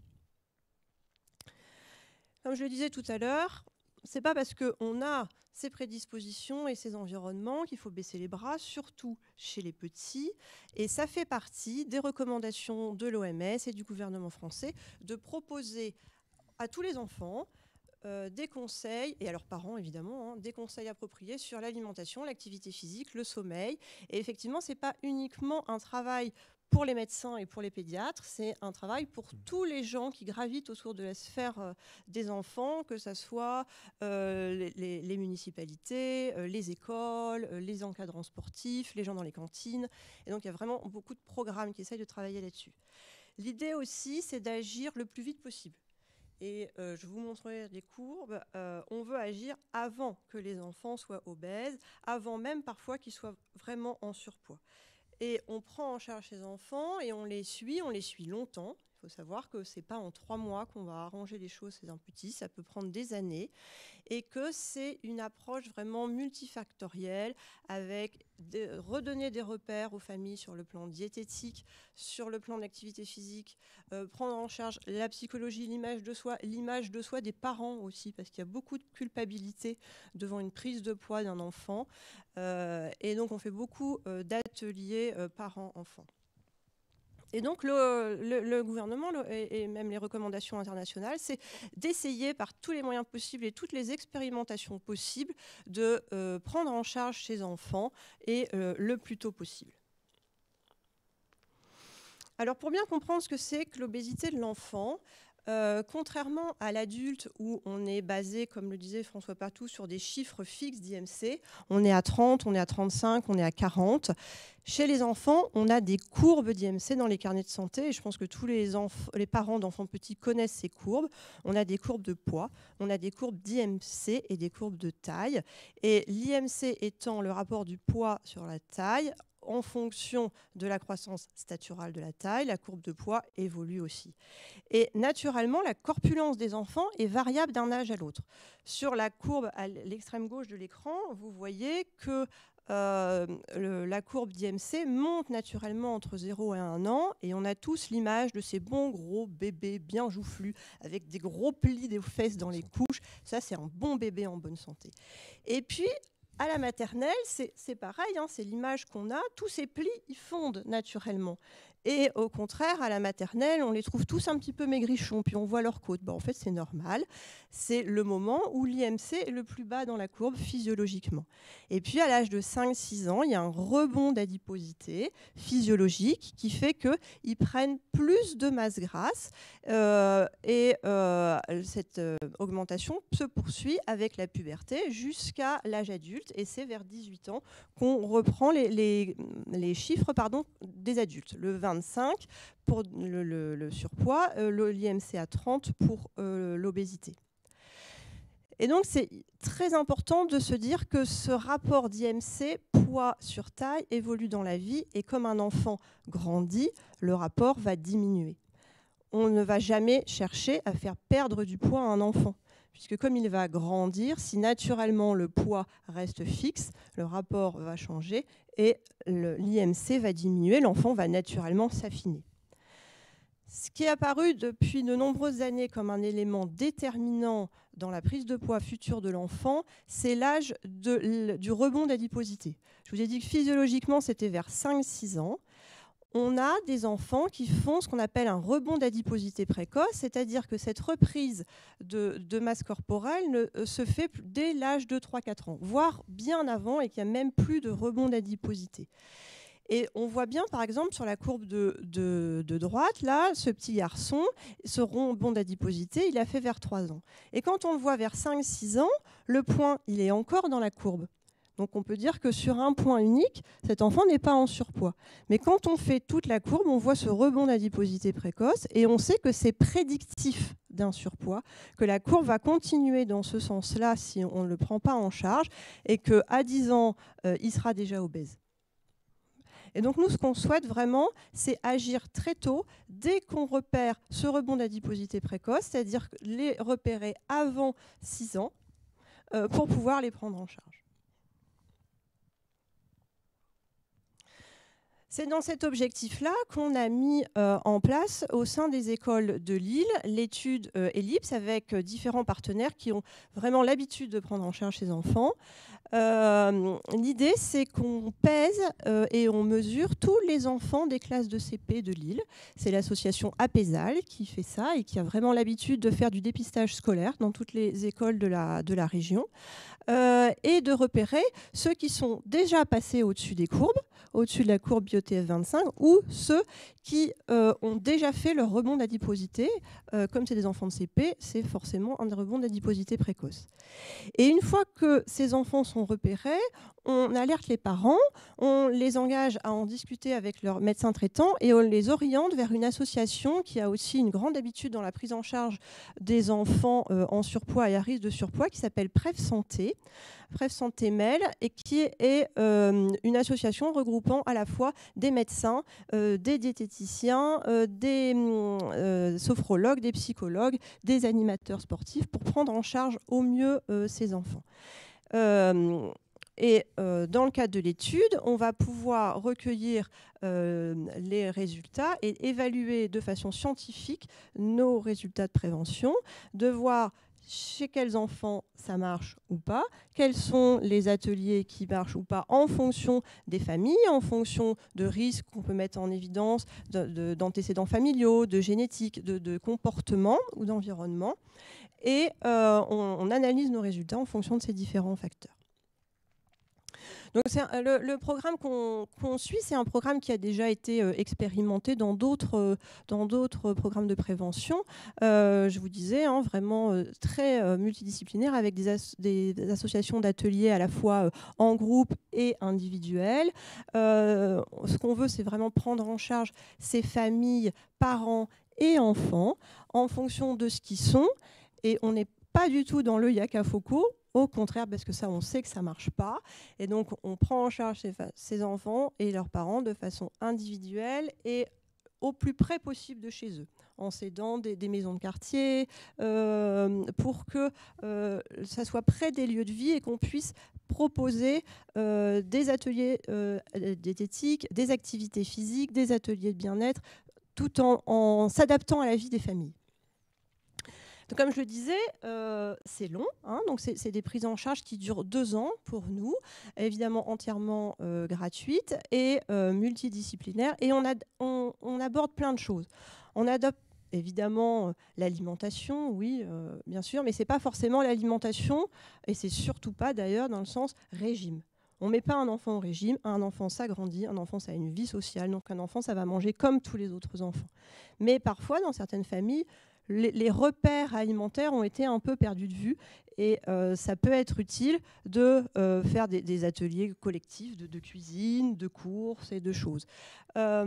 Comme je le disais tout à l'heure, c'est pas parce qu'on a ces prédispositions et ces environnements qu'il faut baisser les bras, surtout chez les petits. Et ça fait partie des recommandations de l'O M S et du gouvernement français de proposer à tous les enfants euh, des conseils, et à leurs parents évidemment, hein, des conseils appropriés sur l'alimentation, l'activité physique, le sommeil. Et effectivement, ce n'est pas uniquement un travail pour les médecins et pour les pédiatres, c'est un travail pour tous les gens qui gravitent autour de la sphère euh, des enfants, que ce soit euh, les, les, les municipalités, euh, les écoles, euh, les encadrants sportifs, les gens dans les cantines. Et donc il y a vraiment beaucoup de programmes qui essayent de travailler là-dessus. L'idée aussi, c'est d'agir le plus vite possible. Et euh, je vous montrerai des courbes. Euh, on veut agir avant que les enfants soient obèses, avant même parfois qu'ils soient vraiment en surpoids. Et on prend en charge ces enfants et on les suit, on les suit longtemps. Il faut savoir que ce n'est pas en trois mois qu'on va arranger les choses chez un petit, ça peut prendre des années. Et que c'est une approche vraiment multifactorielle avec de, redonner des repères aux familles sur le plan diététique, sur le plan de l'activité physique, euh, prendre en charge la psychologie, l'image de soi, l'image de soi des parents aussi, parce qu'il y a beaucoup de culpabilité devant une prise de poids d'un enfant. Euh, et donc on fait beaucoup euh, d'ateliers euh, parents-enfants. Et donc le, le, le gouvernement le, et, et même les recommandations internationales, c'est d'essayer par tous les moyens possibles et toutes les expérimentations possibles de euh, prendre en charge ces enfants et euh, le plus tôt possible. Alors pour bien comprendre ce que c'est que l'obésité de l'enfant, Euh, contrairement à l'adulte où on est basé, comme le disait François Patou, sur des chiffres fixes d'I M C, on est à trente, on est à trente-cinq, on est à quarante. Chez les enfants, on a des courbes d'I M C dans les carnets de santé et je pense que tous les, les parents d'enfants petits connaissent ces courbes. On a des courbes de poids, on a des courbes d'I M C et des courbes de taille. Et l'I M C étant le rapport du poids sur la taille, en fonction de la croissance staturale de la taille, la courbe de poids évolue aussi. Et naturellement, la corpulence des enfants est variable d'un âge à l'autre. Sur la courbe à l'extrême gauche de l'écran, vous voyez que euh, le, la courbe d'I M C monte naturellement entre zéro et un an, et on a tous l'image de ces bons gros bébés bien joufflus, avec des gros plis des fesses dans les couches. Ça, c'est un bon bébé en bonne santé. Et puis, à la maternelle, c'est pareil, hein, c'est l'image qu'on a. Tous ces plis, ils fondent naturellement. Et au contraire, à la maternelle, on les trouve tous un petit peu maigrichons, puis on voit leurs côtes. Bon, en fait, c'est normal. C'est le moment où l'I M C est le plus bas dans la courbe physiologiquement. Et puis, à l'âge de cinq six ans, il y a un rebond d'adiposité physiologique qui fait qu'ils prennent plus de masse grasse. Euh, et euh, cette euh, augmentation se poursuit avec la puberté jusqu'à l'âge adulte. Et c'est vers dix-huit ans qu'on reprend les, les, les chiffres pardon, des adultes. Le vingt-cinq pour le, le, le surpoids, euh, l'I M C à trente pour euh, l'obésité. Et donc, c'est très important de se dire que ce rapport d'I M C, poids sur taille, évolue dans la vie. Et comme un enfant grandit, le rapport va diminuer. On ne va jamais chercher à faire perdre du poids à un enfant. Puisque comme il va grandir, si naturellement le poids reste fixe, le rapport va changer et l'I M C va diminuer, l'enfant va naturellement s'affiner. Ce qui est apparu depuis de nombreuses années comme un élément déterminant dans la prise de poids future de l'enfant, c'est l'âge du rebond d'adiposité. Je vous ai dit que physiologiquement, c'était vers cinq six ans. On a des enfants qui font ce qu'on appelle un rebond d'adiposité précoce, c'est-à-dire que cette reprise de, de masse corporelle ne, euh, se fait dès l'âge de trois quatre ans, voire bien avant, et qu'il n'y a même plus de rebond d'adiposité. Et on voit bien, par exemple, sur la courbe de, de, de droite, là, ce petit garçon, ce rebond d'adiposité, il a fait vers trois ans. Et quand on le voit vers cinq six ans, le point, il est encore dans la courbe. Donc on peut dire que sur un point unique, cet enfant n'est pas en surpoids. Mais quand on fait toute la courbe, on voit ce rebond d'adiposité précoce et on sait que c'est prédictif d'un surpoids, que la courbe va continuer dans ce sens-là si on ne le prend pas en charge et qu'à dix ans, euh, il sera déjà obèse. Et donc nous, ce qu'on souhaite vraiment, c'est agir très tôt, dès qu'on repère ce rebond d'adiposité précoce, c'est-à-dire les repérer avant six ans euh, pour pouvoir les prendre en charge. C'est dans cet objectif-là qu'on a mis euh, en place au sein des écoles de Lille l'étude euh, Ellipse avec euh, différents partenaires qui ont vraiment l'habitude de prendre en charge ces enfants. Euh, L'idée, c'est qu'on pèse euh, et on mesure tous les enfants des classes de C P de Lille. C'est l'association APESAL qui fait ça et qui a vraiment l'habitude de faire du dépistage scolaire dans toutes les écoles de la, de la région euh, et de repérer ceux qui sont déjà passés au-dessus des courbes, au-dessus de la courbe B I O T F vingt-cinq, ou ceux qui euh, ont déjà fait leur rebond d'adiposité. Euh, comme c'est des enfants de C P, c'est forcément un rebond d'adiposité précoce. Et une fois que ces enfants sont repérés, on alerte les parents, on les engage à en discuter avec leur médecin traitant et on les oriente vers une association qui a aussi une grande habitude dans la prise en charge des enfants euh, en surpoids et à risque de surpoids, qui s'appelle Prév Santé. Prév Santé M E L, et qui est euh, une association regroupant à la fois des médecins, euh, des diététiciens, euh, des euh, sophrologues, des psychologues, des animateurs sportifs pour prendre en charge au mieux euh, ces enfants. Euh, Et euh, dans le cadre de l'étude, on va pouvoir recueillir euh, les résultats et évaluer de façon scientifique nos résultats de prévention, de voir chez quels enfants ça marche ou pas, quels sont les ateliers qui marchent ou pas en fonction des familles, en fonction de risques qu'on peut mettre en évidence, d'antécédents familiaux, de génétique, de, de comportement ou d'environnement. Et euh, on, on analyse nos résultats en fonction de ces différents facteurs. Donc un, le, le programme qu'on qu'on suit, c'est un programme qui a déjà été euh, expérimenté dans d'autres euh, dans d'autres programmes de prévention. Euh, je vous disais, hein, vraiment euh, très euh, multidisciplinaire, avec des, as des, des associations d'ateliers à la fois euh, en groupe et individuels. Euh, ce qu'on veut, c'est vraiment prendre en charge ces familles, parents et enfants en fonction de ce qu'ils sont. Et on n'est pas du tout dans le yaka foco. Au contraire, parce que ça, on sait que ça ne marche pas. Et donc, on prend en charge ces, ces enfants et leurs parents de façon individuelle et au plus près possible de chez eux, en s'aidant des, des maisons de quartier, euh, pour que euh, ça soit près des lieux de vie et qu'on puisse proposer euh, des ateliers euh, diététiques, des activités physiques, des ateliers de bien-être, tout en, en s'adaptant à la vie des familles. Donc, comme je le disais, euh, c'est long, hein, donc c'est des prises en charge qui durent deux ans pour nous, évidemment entièrement euh, gratuites et euh, multidisciplinaires. Et on, a, on, on aborde plein de choses. On adopte évidemment l'alimentation, oui, euh, bien sûr, mais ce n'est pas forcément l'alimentation, et c'est surtout pas d'ailleurs dans le sens régime. On ne met pas un enfant au régime, un enfant s'agrandit, un enfant ça a une vie sociale, donc un enfant ça va manger comme tous les autres enfants. Mais parfois, dans certaines familles, les, les repères alimentaires ont été un peu perdus de vue et euh, ça peut être utile de euh, faire des, des ateliers collectifs de, de cuisine, de courses et de choses. Euh,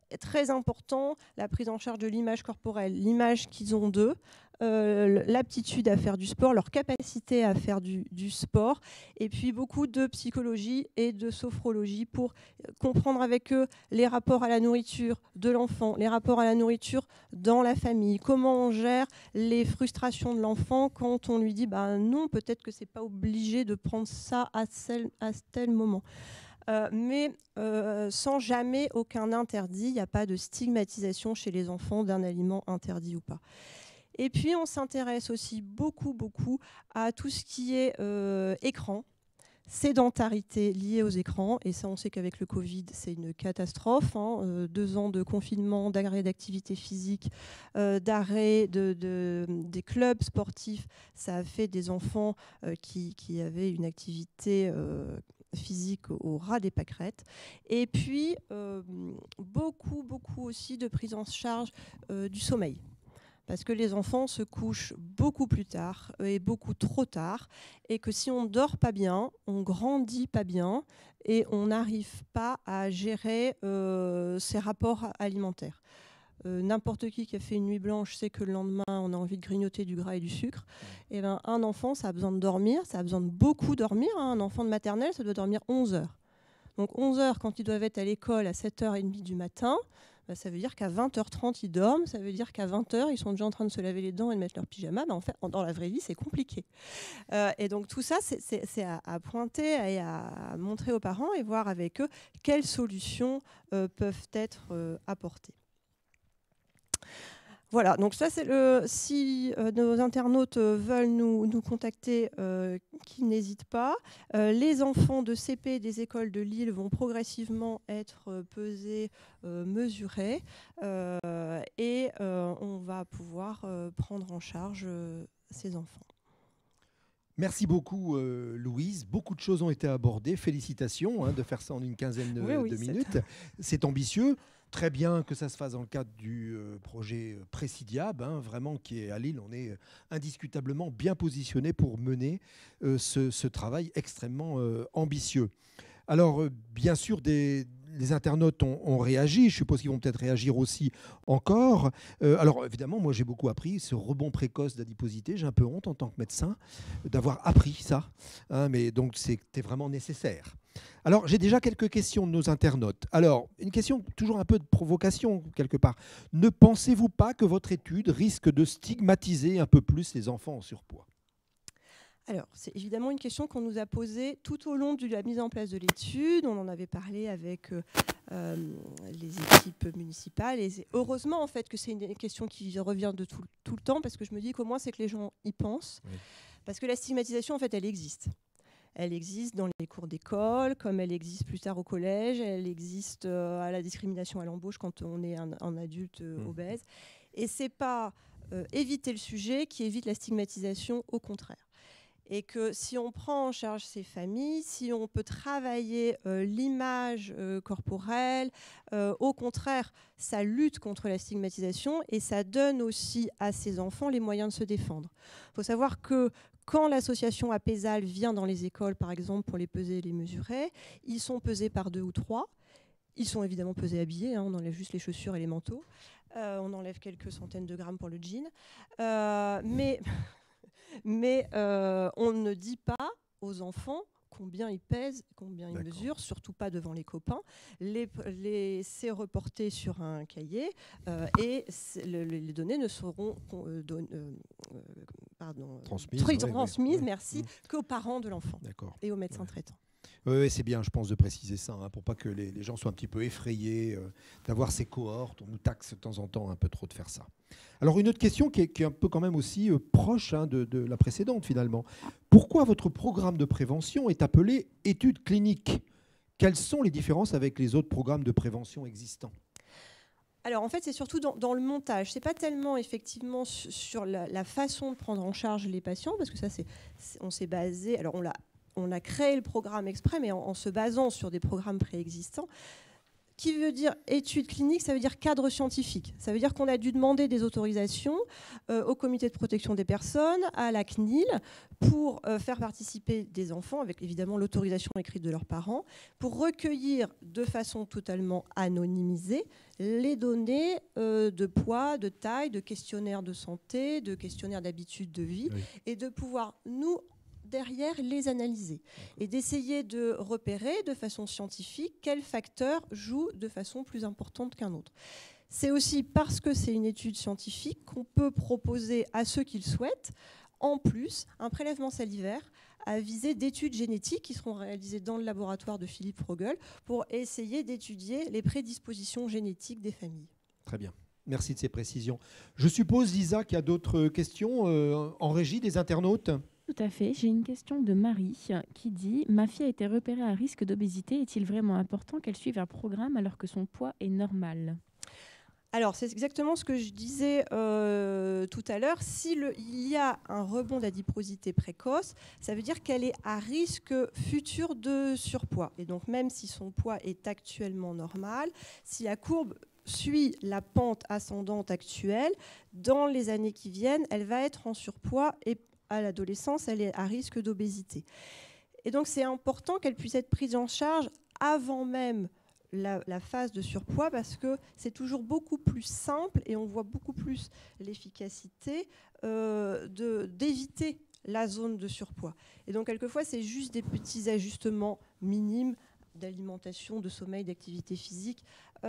très important, la prise en charge de l'image corporelle, l'image qu'ils ont d'eux, euh, l'aptitude à faire du sport, leur capacité à faire du, du sport, et puis beaucoup de psychologie et de sophrologie pour comprendre avec eux les rapports à la nourriture de l'enfant, les rapports à la nourriture dans la famille, comment on gère les frustrations de l'enfant quand on lui dit bah, non, peut-être que c'est pas obligé de prendre ça à, cel, à tel moment. Euh, mais euh, sans jamais aucun interdit, il n'y a pas de stigmatisation chez les enfants d'un aliment interdit ou pas. Et puis on s'intéresse aussi beaucoup, beaucoup à tout ce qui est euh, écran, sédentarité liée aux écrans. Et ça, on sait qu'avec le Covid, c'est une catastrophe. Hein, euh, deux ans de confinement, d'arrêt d'activité physique, euh, d'arrêt de, de, des clubs sportifs. Ça a fait des enfants euh, qui, qui avaient une activité euh, physique au, au ras des pâquerettes. Et puis, euh, beaucoup, beaucoup aussi de prise en charge euh, du sommeil. Parce que les enfants se couchent beaucoup plus tard et beaucoup trop tard, et que si on ne dort pas bien, on grandit pas bien et on n'arrive pas à gérer euh, ses rapports alimentaires. Euh, n'importe qui qui a fait une nuit blanche sait que le lendemain, on a envie de grignoter du gras et du sucre. Et ben, un enfant, ça a besoin de dormir, ça a besoin de beaucoup dormir. Hein. Un enfant de maternelle, ça doit dormir onze heures. Donc onze heures, quand ils doivent être à l'école à sept heures trente du matin, bah, ça veut dire qu'à vingt heures trente, ils dorment. Ça veut dire qu'à vingt heures, ils sont déjà en train de se laver les dents et de mettre leur pyjama. Bah, en fait, dans la vraie vie, c'est compliqué. Euh, et donc tout ça, c'est, c'est, c'est à, à pointer et à montrer aux parents et voir avec eux quelles solutions euh, peuvent être euh, apportées. Voilà, donc ça c'est le. Si euh, nos internautes euh, veulent nous, nous contacter, euh, qu'ils n'hésitent pas. Euh, les enfants de C P des écoles de Lille vont progressivement être euh, pesés, euh, mesurés, euh, et euh, on va pouvoir euh, prendre en charge euh, ces enfants. Merci beaucoup, euh, Louise. Beaucoup de choses ont été abordées. Félicitations hein, de faire ça en une quinzaine de, oui, oui, de c'est minutes. C'est ambitieux. Très bien que ça se fasse dans le cadre du euh, projet Présidiab, hein, vraiment, qui est à Lille. On est indiscutablement bien positionné pour mener euh, ce, ce travail extrêmement euh, ambitieux. Alors, euh, bien sûr, des, les internautes ont, ont réagi. Je suppose qu'ils vont peut-être réagir aussi encore. Euh, alors, évidemment, moi, j'ai beaucoup appris ce rebond précoce d'adiposité. J'ai un peu honte en tant que médecin d'avoir appris ça. Hein, mais donc, c'était vraiment nécessaire. Alors, j'ai déjà quelques questions de nos internautes. Alors, une question toujours un peu de provocation, quelque part. Ne pensez-vous pas que votre étude risque de stigmatiser un peu plus les enfants en surpoids ? Alors, c'est évidemment une question qu'on nous a posée tout au long de la mise en place de l'étude. On en avait parlé avec euh, les équipes municipales. Et heureusement, en fait, que c'est une question qui revient de tout, tout le temps, parce que je me dis qu'au moins, c'est que les gens y pensent. Oui. Parce que la stigmatisation, en fait, elle existe. Elle existe dans les cours d'école, comme elle existe plus tard au collège. Elle existe euh, à la discrimination à l'embauche quand on est un, un adulte euh, mmh. obèse. Et c'est pas euh, éviter le sujet qui évite la stigmatisation, au contraire. Et que si on prend en charge ces familles, si on peut travailler euh, l'image euh, corporelle, euh, au contraire, ça lutte contre la stigmatisation et ça donne aussi à ces enfants les moyens de se défendre. Il faut savoir que quand l'association Apésal vient dans les écoles, par exemple, pour les peser et les mesurer, ils sont pesés par deux ou trois. Ils sont évidemment pesés habillés, hein, on enlève juste les chaussures et les manteaux. Euh, on enlève quelques centaines de grammes pour le jean. Euh, mais... Mais euh, on ne dit pas aux enfants combien ils pèsent, combien ils mesurent, surtout pas devant les copains. Les, les, c'est reporté sur un cahier euh, et le, les données ne seront euh, don, euh, pardon, transmises, très, ouais, transmises ouais. merci, mmh. qu'aux parents de l'enfant et aux médecins ouais. traitants. Oui, c'est bien, je pense, de préciser ça, hein, pour pas que les, les gens soient un petit peu effrayés euh, d'avoir ces cohortes. On nous taxe de temps en temps un peu trop de faire ça. Alors, une autre question qui est, qui est un peu quand même aussi euh, proche hein, de, de la précédente, finalement. Pourquoi votre programme de prévention est appelé études cliniques ? Quelles sont les différences avec les autres programmes de prévention existants ? Alors en fait, c'est surtout dans, dans le montage. C'est pas tellement effectivement sur, sur la, la façon de prendre en charge les patients, parce que ça, c'est, c'est on s'est basé. Alors on l'a On a créé le programme exprès, mais en, en se basant sur des programmes préexistants. qui veut dire étude clinique, ça veut dire cadre scientifique. Ça veut dire qu'on a dû demander des autorisations euh, au comité de protection des personnes, à la C N I L, pour euh, faire participer des enfants, avec évidemment l'autorisation écrite de leurs parents, pour recueillir de façon totalement anonymisée les données euh, de poids, de taille, de questionnaires de santé, de questionnaires d'habitude de vie, oui. Et de pouvoir, nous, derrière, les analyser et d'essayer de repérer de façon scientifique quel facteur joue de façon plus importante qu'un autre. C'est aussi parce que c'est une étude scientifique qu'on peut proposer à ceux qui le souhaitent, en plus, un prélèvement salivaire à visée d'études génétiques qui seront réalisées dans le laboratoire de Philippe Frogel pour essayer d'étudier les prédispositions génétiques des familles. Très bien. Merci de ces précisions. Je suppose, Lisa, qu'il y a d'autres questions euh, en régie des internautes ? Tout à fait. J'ai une question de Marie qui dit « Ma fille a été repérée à risque d'obésité. Est-il vraiment important qu'elle suive un programme alors que son poids est normal ?» Alors, c'est exactement ce que je disais euh, tout à l'heure. S'il y a un rebond d'adiposité précoce, ça veut dire qu'elle est à risque futur de surpoids. Et donc, même si son poids est actuellement normal, si la courbe suit la pente ascendante actuelle, dans les années qui viennent, elle va être en surpoids et à l'adolescence, elle est à risque d'obésité. Et donc, c'est important qu'elle puisse être prise en charge avant même la, la phase de surpoids parce que c'est toujours beaucoup plus simple et on voit beaucoup plus l'efficacité euh, de, d'éviter la zone de surpoids. Et donc, quelquefois, c'est juste des petits ajustements minimes d'alimentation, de sommeil, d'activité physique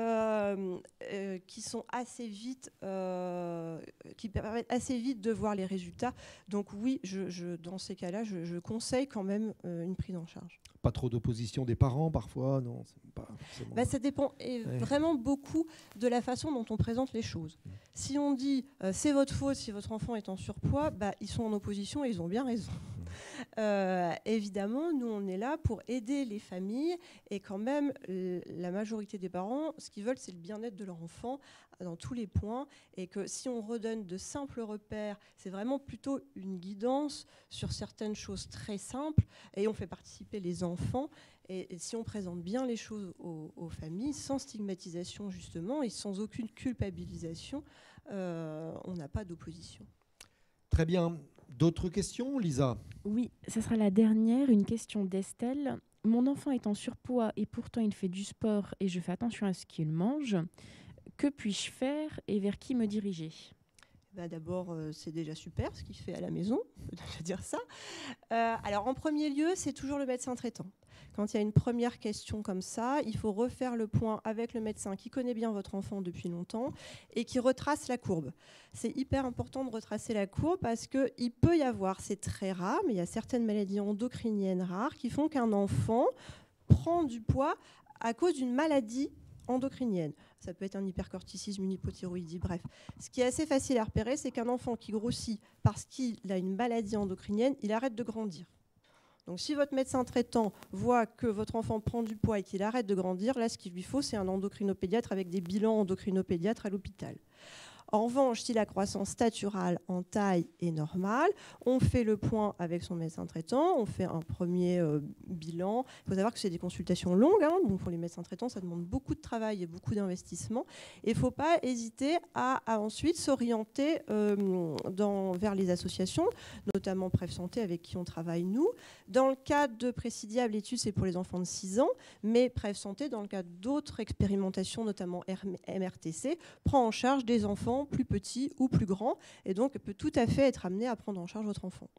euh, euh, qui sont assez vite, euh, qui permettent assez vite de voir les résultats. Donc oui, je, je, dans ces cas-là, je, je conseille quand même euh, une prise en charge. Pas trop d'opposition des parents parfois, non c'est pas forcément... bah, Ça dépend et ouais. vraiment beaucoup de la façon dont on présente les choses. Mmh. Si on dit euh, c'est votre faute si votre enfant est en surpoids, bah, ils sont en opposition et ils ont bien raison. Mmh. Euh, évidemment, nous on est là pour aider les familles et quand même la majorité des parents, ce qu'ils veulent c'est le bien-être de leur enfant dans tous les points et que si on redonne de simples repères, c'est vraiment plutôt une guidance sur certaines choses très simples et on fait participer les enfants et, et si on présente bien les choses aux, aux familles sans stigmatisation justement et sans aucune culpabilisation, euh, on n'a pas d'opposition. Très bien. D'autres questions, Lisa ? Oui, ce sera la dernière, une question d'Estelle. Mon enfant est en surpoids et pourtant il fait du sport et je fais attention à ce qu'il mange. Que puis-je faire et vers qui me diriger ? Bah d'abord, euh, c'est déjà super ce qu'il fait à la maison, on peut déjà dire ça. Euh, alors en premier lieu, c'est toujours le médecin traitant. Quand il y a une première question comme ça, il faut refaire le point avec le médecin qui connaît bien votre enfant depuis longtemps et qui retrace la courbe. C'est hyper important de retracer la courbe parce qu'il peut y avoir, c'est très rare, mais il y a certaines maladies endocriniennes rares qui font qu'un enfant prend du poids à cause d'une maladie endocrinienne. Ça peut être un hypercorticisme, une hypothyroïdie, bref. Ce qui est assez facile à repérer, c'est qu'un enfant qui grossit parce qu'il a une maladie endocrinienne, il arrête de grandir. Donc si votre médecin traitant voit que votre enfant prend du poids et qu'il arrête de grandir, là, ce qu'il lui faut, c'est un endocrinopédiatre avec des bilans endocrinopédiatres à l'hôpital. En revanche, si la croissance staturale en taille est normale, on fait le point avec son médecin traitant, on fait un premier euh, bilan. Il faut savoir que c'est des consultations longues, hein, donc pour les médecins traitants, ça demande beaucoup de travail et beaucoup d'investissement. Et il ne faut pas hésiter à, à ensuite s'orienter euh, dans, vers les associations, notamment Prév Santé avec qui on travaille nous. Dans le cadre de Précidiable, l'étude c'est pour les enfants de six ans, mais Prév Santé, dans le cadre d'autres expérimentations, notamment M R T C, prend en charge des enfants plus petit ou plus grand, et donc peut tout à fait être amené à prendre en charge votre enfant.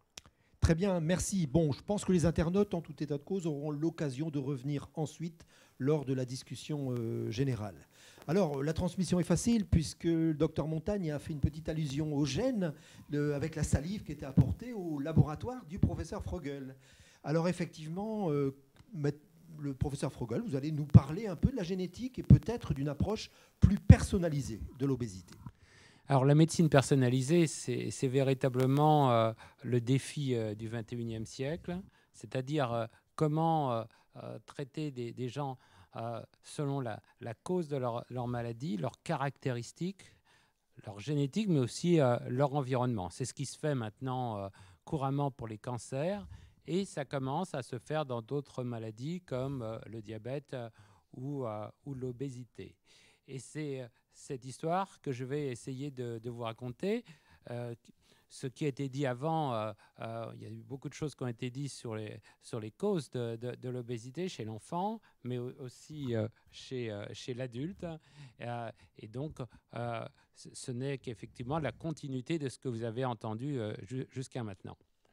Très bien, merci. Bon, je pense que les internautes, en tout état de cause, auront l'occasion de revenir ensuite lors de la discussion euh, générale. Alors, la transmission est facile puisque le docteur Montagne a fait une petite allusion aux gènes de, avec la salive qui était apportée au laboratoire du professeur Frogel. Alors, effectivement, euh, le professeur Frogel, vous allez nous parler un peu de la génétique et peut-être d'une approche plus personnalisée de l'obésité. Alors la médecine personnalisée, c'est, c'est véritablement euh, le défi euh, du vingt et unième siècle, c'est-à-dire euh, comment euh, euh, traiter des, des gens euh, selon la, la cause de leur, leur maladie, leurs caractéristiques, leur génétique, mais aussi euh, leur environnement. C'est ce qui se fait maintenant euh, couramment pour les cancers, et ça commence à se faire dans d'autres maladies comme euh, le diabète euh, ou, euh, ou l'obésité. Et c'est cette histoire que je vais essayer de, de vous raconter. Euh, ce qui a été dit avant, euh, euh, il y a eu beaucoup de choses qui ont été dites sur les, sur les causes de, de, de l'obésité chez l'enfant, mais aussi euh, chez, euh, chez l'adulte. Euh, et donc, euh, ce, ce n'est qu'effectivement la continuité de ce que vous avez entendu euh, ju- jusqu'à maintenant.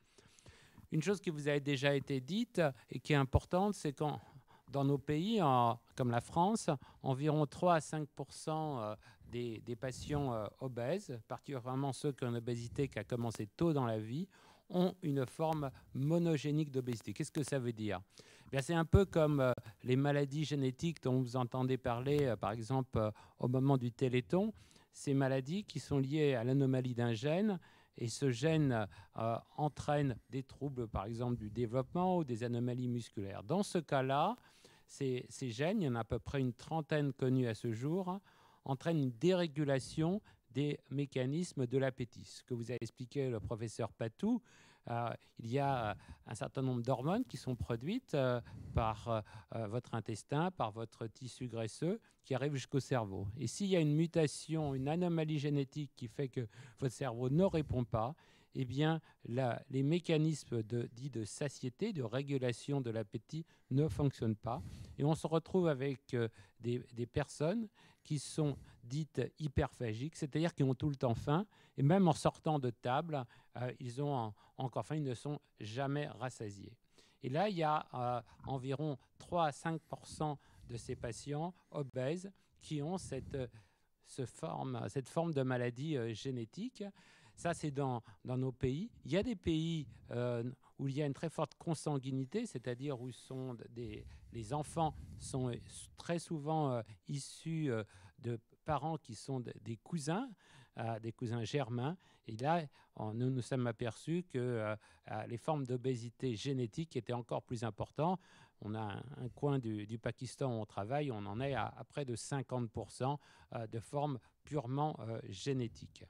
Une chose qui vous a déjà été dite et qui est importante, c'est quand dans nos pays, en, comme la France, environ trois à cinq pour cent des, des patients euh, obèses, particulièrement ceux qui ont une obésité qui a commencé tôt dans la vie, ont une forme monogénique d'obésité. Qu'est-ce que ça veut dire ? Bien, c'est un peu comme euh, les maladies génétiques dont vous entendez parler, euh, par exemple, euh, au moment du Téléthon. Ces maladies qui sont liées à l'anomalie d'un gène, et ce gène euh, entraîne des troubles, par exemple, du développement ou des anomalies musculaires. Dans ce cas-là, ces, ces gènes, il y en a à peu près une trentaine connus à ce jour, entraînent une dérégulation des mécanismes de l'appétit. Ce que vous a expliqué le professeur Patou, euh, il y a un certain nombre d'hormones qui sont produites euh, par euh, votre intestin, par votre tissu graisseux, qui arrivent jusqu'au cerveau. Et s'il y a une mutation, une anomalie génétique qui fait que votre cerveau ne répond pas, eh bien, la, les mécanismes de, dits de satiété, de régulation de l'appétit ne fonctionnent pas. Et on se retrouve avec euh, des, des personnes qui sont dites hyperphagiques, c'est-à-dire qui ont tout le temps faim, et même en sortant de table, euh, ils ont en, encore faim, ils ne sont jamais rassasiés. Et là, il y a euh, environ trois à cinq pour cent de ces patients obèses qui ont cette, ce forme, cette forme de maladie euh, génétique. Ça, c'est dans, dans nos pays. Il y a des pays euh, où il y a une très forte consanguinité, c'est-à-dire où sont des, les enfants sont très souvent euh, issus euh, de parents qui sont de, des cousins, euh, des cousins germains. Et là, on, nous nous sommes aperçus que euh, les formes d'obésité génétique étaient encore plus importantes. On a un, un coin du, du Pakistan où on travaille, on en est à, à près de cinquante pour cent euh, de formes purement euh, génétiques.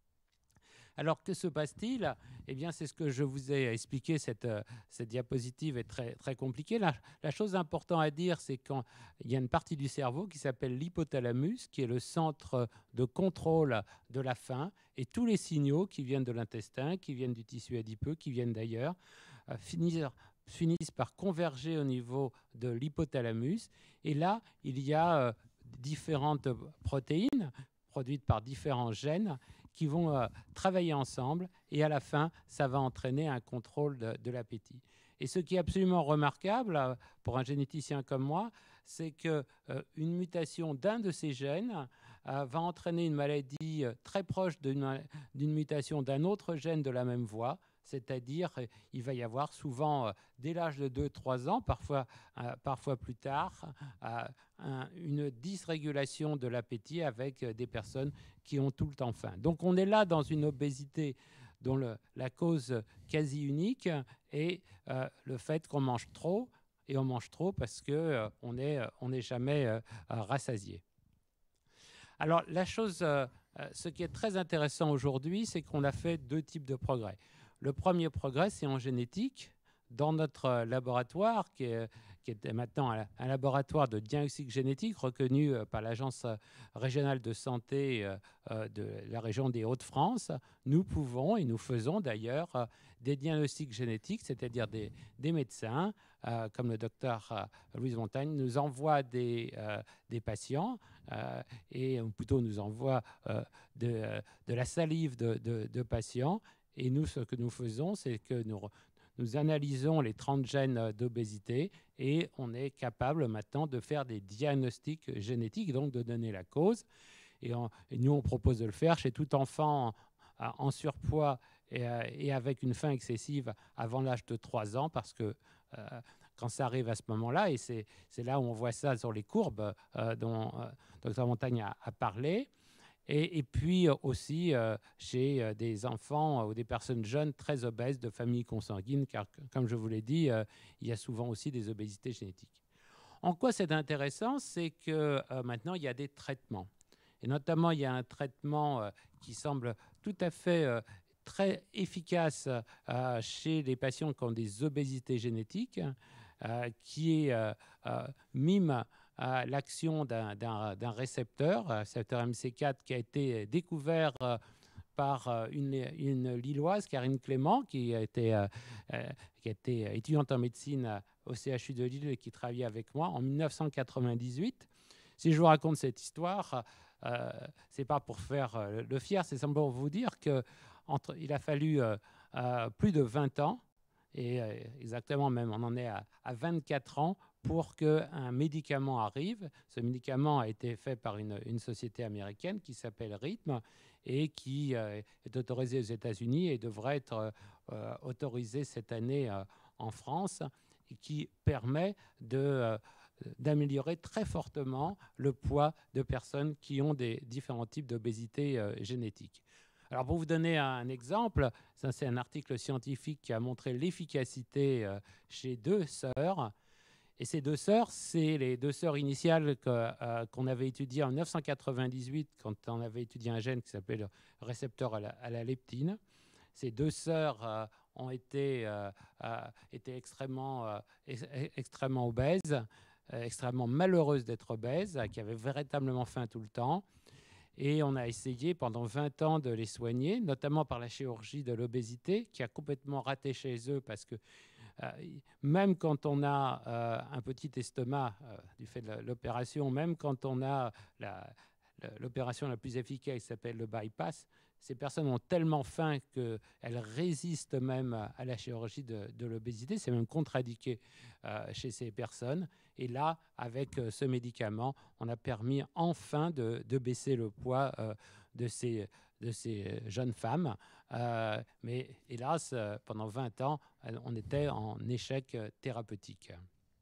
Alors, que se passe-t-il ? Eh bien, c'est ce que je vous ai expliqué. Cette, cette diapositive est très, très compliquée. La, la chose importante à dire, c'est qu'il y a une partie du cerveau qui s'appelle l'hypothalamus, qui est le centre de contrôle de la faim. Et tous les signaux qui viennent de l'intestin, qui viennent du tissu adipeux, qui viennent d'ailleurs, euh, finissent, finissent par converger au niveau de l'hypothalamus. Et là, il y a euh, différentes protéines produites par différents gènes qui vont euh, travailler ensemble et à la fin, ça va entraîner un contrôle de, de l'appétit. Et ce qui est absolument remarquable euh, pour un généticien comme moi, c'est qu'une euh, mutation d'un de ces gènes euh, va entraîner une maladie euh, très proche d'une, d'une mutation d'un autre gène de la même voie, c'est-à-dire euh, il va y avoir souvent, euh, dès l'âge de deux à trois ans, parfois, euh, parfois plus tard, euh, un, une dysrégulation de l'appétit avec euh, des personnes qui ont tout le temps faim. Donc on est là dans une obésité dont le, la cause quasi unique est euh, le fait qu'on mange trop, et on mange trop parce qu'on euh, n'est on n'est jamais euh, rassasié. Alors la chose, euh, ce qui est très intéressant aujourd'hui, c'est qu'on a fait deux types de progrès. Le premier progrès, c'est en génétique. Dans notre laboratoire, qui est, qui est maintenant un, un laboratoire de diagnostic génétique reconnu par l'Agence régionale de santé euh, de la région des Hauts-de-France, nous pouvons, et nous faisons d'ailleurs, euh, des diagnostics génétiques, c'est-à-dire des, des médecins, euh, comme le docteur euh, Louise Montagne, nous envoie des, euh, des patients, euh, et ou plutôt nous envoie euh, de, de la salive de, de, de patients, et nous, ce que nous faisons, c'est que nous... Nous analysons les trente gènes d'obésité et on est capable maintenant de faire des diagnostics génétiques, donc de donner la cause. Et, on, et nous, on propose de le faire chez tout enfant en, en surpoids et, et avec une faim excessive avant l'âge de trois ans, parce que euh, quand ça arrive à ce moment-là, et c'est, c'est là où on voit ça sur les courbes euh, dont euh, docteur Montagne a, a parlé, Et, et puis aussi euh, chez euh, des enfants euh, ou des personnes jeunes très obèses de familles consanguines, car comme je vous l'ai dit, euh, il y a souvent aussi des obésités génétiques. En quoi c'est intéressant? C'est que euh, maintenant, il y a des traitements. Et notamment, il y a un traitement euh, qui semble tout à fait euh, très efficace euh, chez les patients qui ont des obésités génétiques, euh, qui est, euh, euh, mime euh, l'action d'un, d'un, d'un récepteur, un récepteur M C quatre, qui a été découvert euh, par euh, une, une Lilloise, Karine Clément, qui a été, euh, euh, qui a été étudiante en médecine au C H U de Lille et qui travaillait avec moi en mille neuf cent quatre-vingt-dix-huit. Si je vous raconte cette histoire, euh, ce n'est pas pour faire euh, le fier, c'est simplement pour vous dire qu'il a fallu euh, euh, plus de vingt ans, et euh, exactement même, on en est à, à vingt-quatre ans, pour qu'un médicament arrive. Ce médicament a été fait par une, une société américaine qui s'appelle Rhythm et qui euh, est autorisé aux États-Unis et devrait être euh, autorisé cette année euh, en France, et qui permet de, euh, d'améliorer très fortement le poids de personnes qui ont des différents types d'obésité euh, génétique. Alors pour vous donner un exemple, ça c'est un article scientifique qui a montré l'efficacité euh, chez deux sœurs. Et ces deux sœurs, c'est les deux sœurs initiales que, euh, qu'on avait étudiées en mille neuf cent quatre-vingt-dix-huit quand on avait étudié un gène qui s'appelait le récepteur à la, à la leptine. Ces deux sœurs euh, ont été, euh, euh, été extrêmement, euh, ex- extrêmement obèses, euh, extrêmement malheureuses d'être obèses, qui avaient véritablement faim tout le temps. Et on a essayé pendant vingt ans de les soigner, notamment par la chirurgie de l'obésité, qui a complètement raté chez eux parce que euh, même quand on a euh, un petit estomac euh, du fait de l'opération, même quand on a la, la, l'opération la plus efficace qui s'appelle le bypass, ces personnes ont tellement faim qu'elles résistent même à la chirurgie de, de l'obésité. C'est même contre-indiqué euh, chez ces personnes. Et là, avec euh, ce médicament, on a permis enfin de, de baisser le poids euh, de, ces, de ces jeunes femmes. Euh, mais hélas, euh, pendant vingt ans, on était en échec euh, thérapeutique.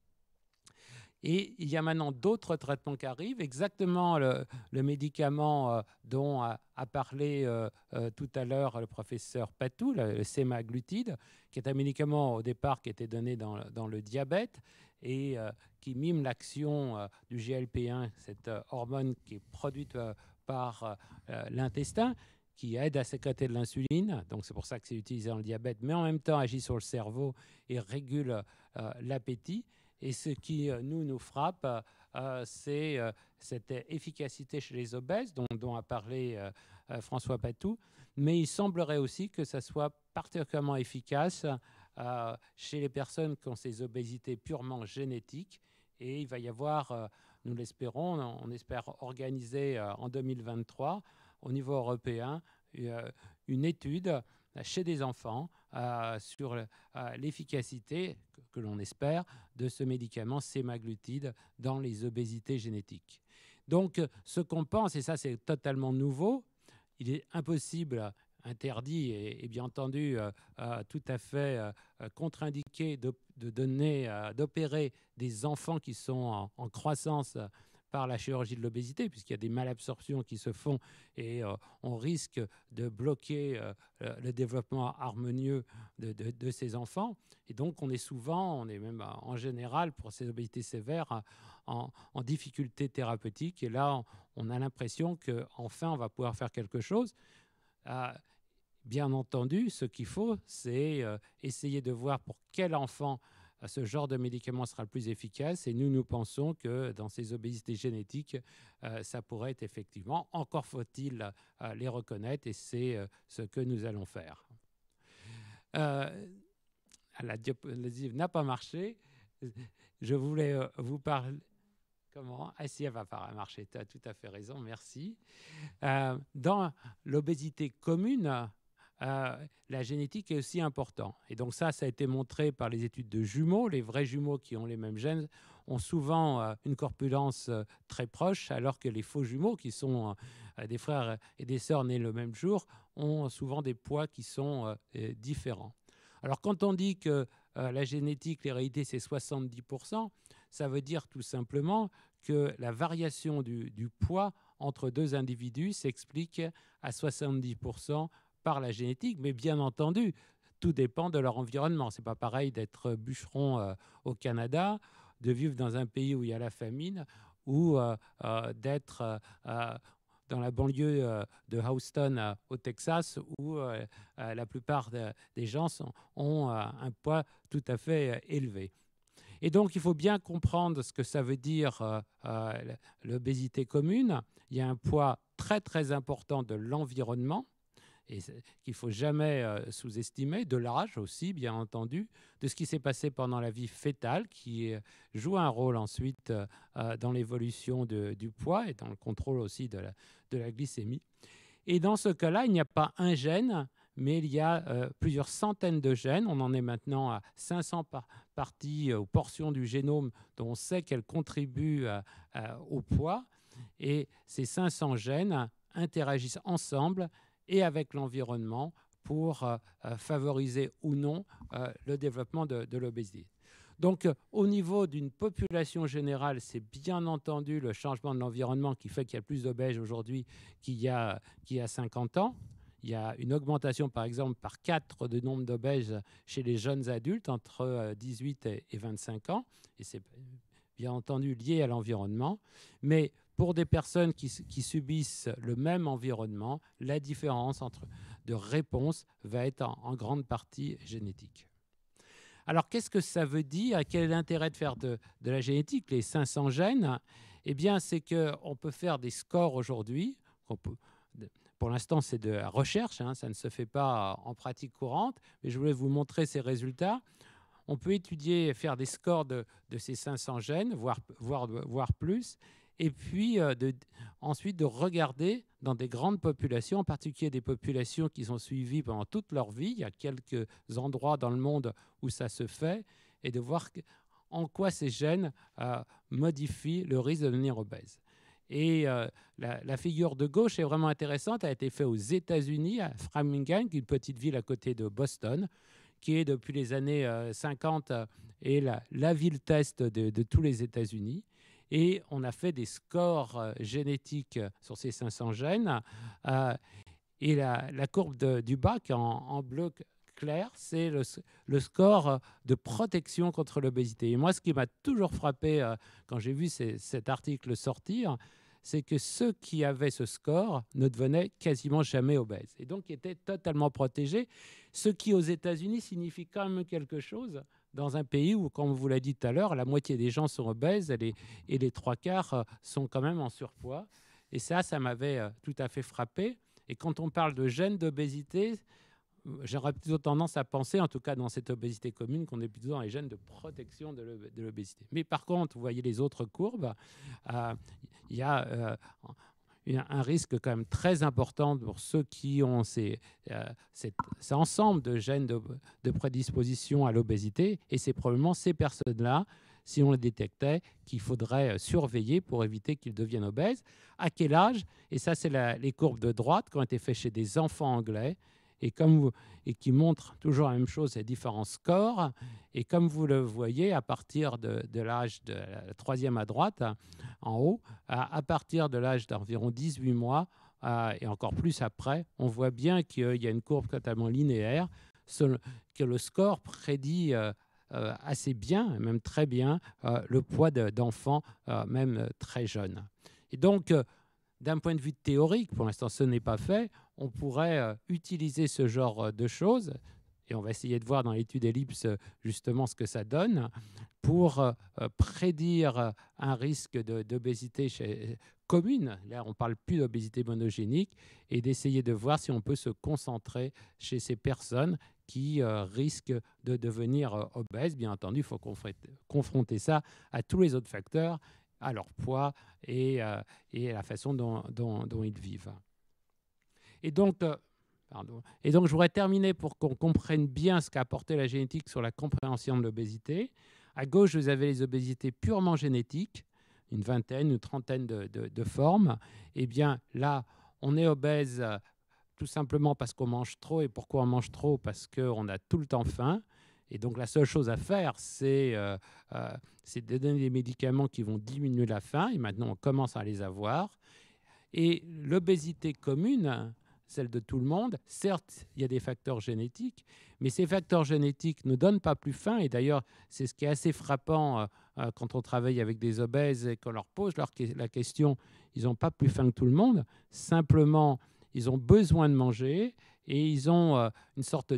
Et il y a maintenant d'autres traitements qui arrivent, exactement le, le médicament euh, dont a, a parlé euh, euh, tout à l'heure le professeur Patou, le, le sémaglutide, qui est un médicament au départ qui était donné dans, dans le diabète et euh, qui mime l'action euh, du G L P un, cette euh, hormone qui est produite euh, par euh, l'intestin, qui aide à sécréter de l'insuline. Donc c'est pour ça que c'est utilisé dans le diabète, mais en même temps agit sur le cerveau et régule euh, l'appétit. Et ce qui euh, nous, nous frappe, euh, c'est euh, cette efficacité chez les obèses, dont, dont a parlé euh, euh, François Patou, mais il semblerait aussi que ça soit particulièrement efficace euh, chez les personnes qui ont ces obésités purement génétiques. Et il va y avoir, euh, nous l'espérons, on, on espère organiser euh, en deux mille vingt-trois, au niveau européen, euh, une étude chez des enfants euh, sur euh, l'efficacité, que, que l'on espère, de ce médicament sémaglutide dans les obésités génétiques. Donc, ce qu'on pense, et ça c'est totalement nouveau, il est impossible, interdit et, et bien entendu euh, euh, tout à fait euh, contre-indiqué de, de donner, euh, d'opérer des enfants qui sont en, en croissance par la chirurgie de l'obésité, puisqu'il y a des malabsorptions qui se font et euh, on risque de bloquer euh, le développement harmonieux de, de, de ces enfants. Et donc, on est souvent, on est même en général, pour ces obésités sévères, en, en difficulté thérapeutique. Et là, on, on a l'impression qu'enfin, on va pouvoir faire quelque chose. Euh, bien entendu, ce qu'il faut, c'est euh, essayer de voir pour quel enfant ce genre de médicament sera le plus efficace. Et nous, nous pensons que dans ces obésités génétiques, euh, ça pourrait être effectivement, encore faut-il euh, les reconnaître, et c'est euh, ce que nous allons faire. Euh, la diapositive n'a pas marché. Je voulais euh, vous parler... Comment? Ah si, elle va pas marcher, tu as tout à fait raison, merci. Euh, dans l'obésité commune, Euh, la génétique est aussi importante. Et donc ça, ça a été montré par les études de jumeaux. Les vrais jumeaux qui ont les mêmes gènes ont souvent euh, une corpulence euh, très proche, alors que les faux jumeaux, qui sont euh, des frères et des sœurs nés le même jour, ont souvent des poids qui sont euh, différents. Alors quand on dit que euh, la génétique, l'hérédité, c'est soixante-dix pour cent, ça veut dire tout simplement que la variation du, du poids entre deux individus s'explique à soixante-dix pour cent par la génétique, mais bien entendu, tout dépend de leur environnement. C'est pas pareil d'être bûcheron euh, au Canada, de vivre dans un pays où il y a la famine, ou euh, euh, d'être euh, dans la banlieue euh, de Houston euh, au Texas, où euh, euh, la plupart de, des gens sont, ont euh, un poids tout à fait euh, élevé. Et donc, il faut bien comprendre ce que ça veut dire euh, euh, l'obésité commune. Il y a un poids très, très important de l'environnement, et qu'il ne faut jamais euh, sous-estimer, de l'âge aussi, bien entendu, de ce qui s'est passé pendant la vie fœtale, qui euh, joue un rôle ensuite euh, dans l'évolution du poids et dans le contrôle aussi de la, de la glycémie. Et dans ce cas-là, il n'y a pas un gène, mais il y a euh, plusieurs centaines de gènes. On en est maintenant à cinq cents par parties ou portions du génome dont on sait qu'elles contribuent à, à, au poids. Et ces cinq cents gènes interagissent ensemble et avec l'environnement pour euh, favoriser ou non euh, le développement de, de l'obésité. Donc, euh, au niveau d'une population générale, c'est bien entendu le changement de l'environnement qui fait qu'il y a plus d'obèses aujourd'hui qu'il y a, qu'il y a cinquante ans. Il y a une augmentation, par exemple, par quatre du nombre d'obèses chez les jeunes adultes entre dix-huit et vingt-cinq ans. Et c'est bien entendu lié à l'environnement. Mais pour des personnes qui, qui subissent le même environnement, la différence entre de réponse va être en, en grande partie génétique. Alors, qu'est-ce que ça veut dire? Quel est l'intérêt de faire de, de la génétique, les cinq cents gènes? Eh bien, c'est qu'on peut faire des scores aujourd'hui. Pour l'instant, c'est de la recherche, hein, ça ne se fait pas en pratique courante, mais je voulais vous montrer ces résultats. On peut étudier, faire des scores de, de ces cinq cents gènes, voire, voire, voire plus, et puis euh, de, ensuite de regarder dans des grandes populations, en particulier des populations qui sont suivies pendant toute leur vie. Il y a quelques endroits dans le monde où ça se fait, et de voir en quoi ces gènes euh, modifient le risque de devenir obèse. Et euh, la, la figure de gauche est vraiment intéressante. Elle a été faite aux États-Unis, à Framingham, une petite ville à côté de Boston, qui est depuis les années euh, cinquante euh, est la, la ville test de, de tous les États-Unis. Et on a fait des scores euh, génétiques sur ces cinq cents gènes. Euh, et la, la courbe de, du bas, qui est en, en bleu clair, c'est le, le score de protection contre l'obésité. Et moi, ce qui m'a toujours frappé euh, quand j'ai vu ces, cet article sortir, c'est que ceux qui avaient ce score ne devenaient quasiment jamais obèses. Et donc, étaient totalement protégés, ce qui, aux États-Unis, signifie quand même quelque chose dans un pays où, comme vous l'avez dit tout à l'heure, la moitié des gens sont obèses et les, et les trois quarts sont quand même en surpoids. Et ça, ça m'avait tout à fait frappé. Et quand on parle de gènes d'obésité, j'aurais plutôt tendance à penser, en tout cas dans cette obésité commune, qu'on est plutôt dans les gènes de protection de l'obésité. Mais par contre, vous voyez les autres courbes, euh, il y a euh, un risque quand même très important pour ceux qui ont ces, euh, cet, cet ensemble de gènes de, de prédisposition à l'obésité. Et c'est probablement ces personnes-là, si on les détectait, qu'il faudrait surveiller pour éviter qu'ils deviennent obèses. À quel âge? Et ça, c'est la, les courbes de droite qui ont été faites chez des enfants anglais. Et, comme vous, et qui montrent toujours la même chose, les différents scores. Et comme vous le voyez, à partir de, de l'âge de la troisième à droite, en haut, à, à partir de l'âge d'environ dix-huit mois, euh, et encore plus après, on voit bien qu'il y a une courbe totalement linéaire, que le score prédit euh, euh, assez bien, même très bien, euh, le poids d'enfants, euh, même très jeunes. Et donc, euh, d'un point de vue théorique, pour l'instant ce n'est pas fait, on pourrait euh, utiliser ce genre de choses, et on va essayer de voir dans l'étude ellipse justement ce que ça donne, pour euh, prédire un risque d'obésité commune, là on ne parle plus d'obésité monogénique, et d'essayer de voir si on peut se concentrer chez ces personnes qui euh, risquent de devenir euh, obèses. Bien entendu, il faut confronter ça à tous les autres facteurs, à leur poids et, euh, et à la façon dont, dont, dont ils vivent. Et donc, euh, pardon. Et donc, je voudrais terminer pour qu'on comprenne bien ce qu'a apporté la génétique sur la compréhension de l'obésité. À gauche, vous avez les obésités purement génétiques, une vingtaine, une trentaine de, de, de formes. Eh bien, là, on est obèse euh, tout simplement parce qu'on mange trop. Et pourquoi on mange trop? Parce qu'on a tout le temps faim. Et donc, la seule chose à faire, c'est euh, euh, de donner des médicaments qui vont diminuer la faim. Et maintenant, on commence à les avoir. Et l'obésité commune, celle de tout le monde, certes, il y a des facteurs génétiques, mais ces facteurs génétiques ne donnent pas plus faim. Et d'ailleurs, c'est ce qui est assez frappant euh, quand on travaille avec des obèses et qu'on leur pose leur, la question, ils n'ont pas plus faim que tout le monde. Simplement, ils ont besoin de manger et ils ont euh, une sorte de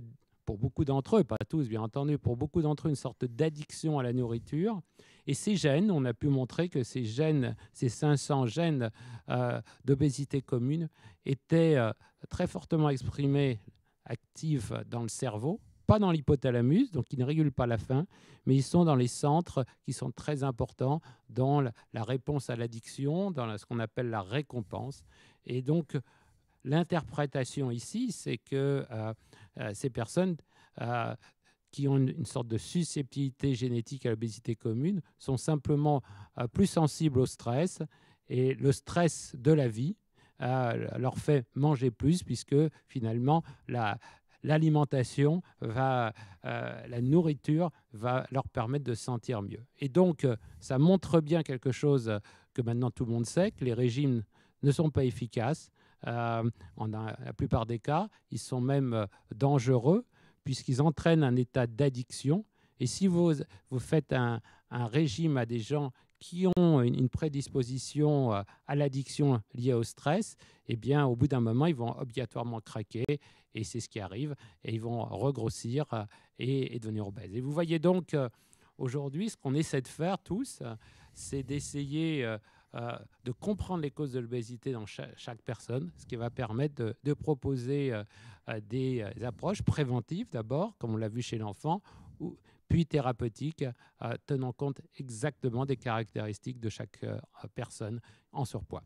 pour beaucoup d'entre eux, pas tous bien entendu, pour beaucoup d'entre eux, une sorte d'addiction à la nourriture. Et ces gènes, on a pu montrer que ces gènes, ces cinq cents gènes euh, d'obésité commune étaient euh, très fortement exprimés, actifs dans le cerveau, pas dans l'hypothalamus, donc ils ne régulent pas la faim, mais ils sont dans les centres qui sont très importants dans la, la réponse à l'addiction, dans la, ce qu'on appelle la récompense. Et donc, l'interprétation ici, c'est que euh, euh, ces personnes euh, qui ont une, une sorte de susceptibilité génétique à l'obésité commune sont simplement euh, plus sensibles au stress, et le stress de la vie euh, leur fait manger plus, puisque finalement la, l'alimentation, va, euh, la nourriture va leur permettre de se sentir mieux. Et donc, euh, ça montre bien quelque chose que maintenant tout le monde sait, que les régimes ne sont pas efficaces. Euh, en a, la plupart des cas, ils sont même euh, dangereux, puisqu'ils entraînent un état d'addiction. Et si vous, vous faites un, un régime à des gens qui ont une, une prédisposition euh, à l'addiction liée au stress, eh bien, au bout d'un moment, ils vont obligatoirement craquer, et c'est ce qui arrive, et ils vont regrossir euh, et, et devenir obèses. Et vous voyez donc, euh, aujourd'hui, ce qu'on essaie de faire tous, euh, c'est d'essayer euh, euh, de comprendre les causes de l'obésité dans chaque, chaque personne, ce qui va permettre de, de proposer euh, des, des approches préventives d'abord, comme on l'a vu chez l'enfant, ou, puis thérapeutiques, euh, tenant compte exactement des caractéristiques de chaque euh, personne en surpoids.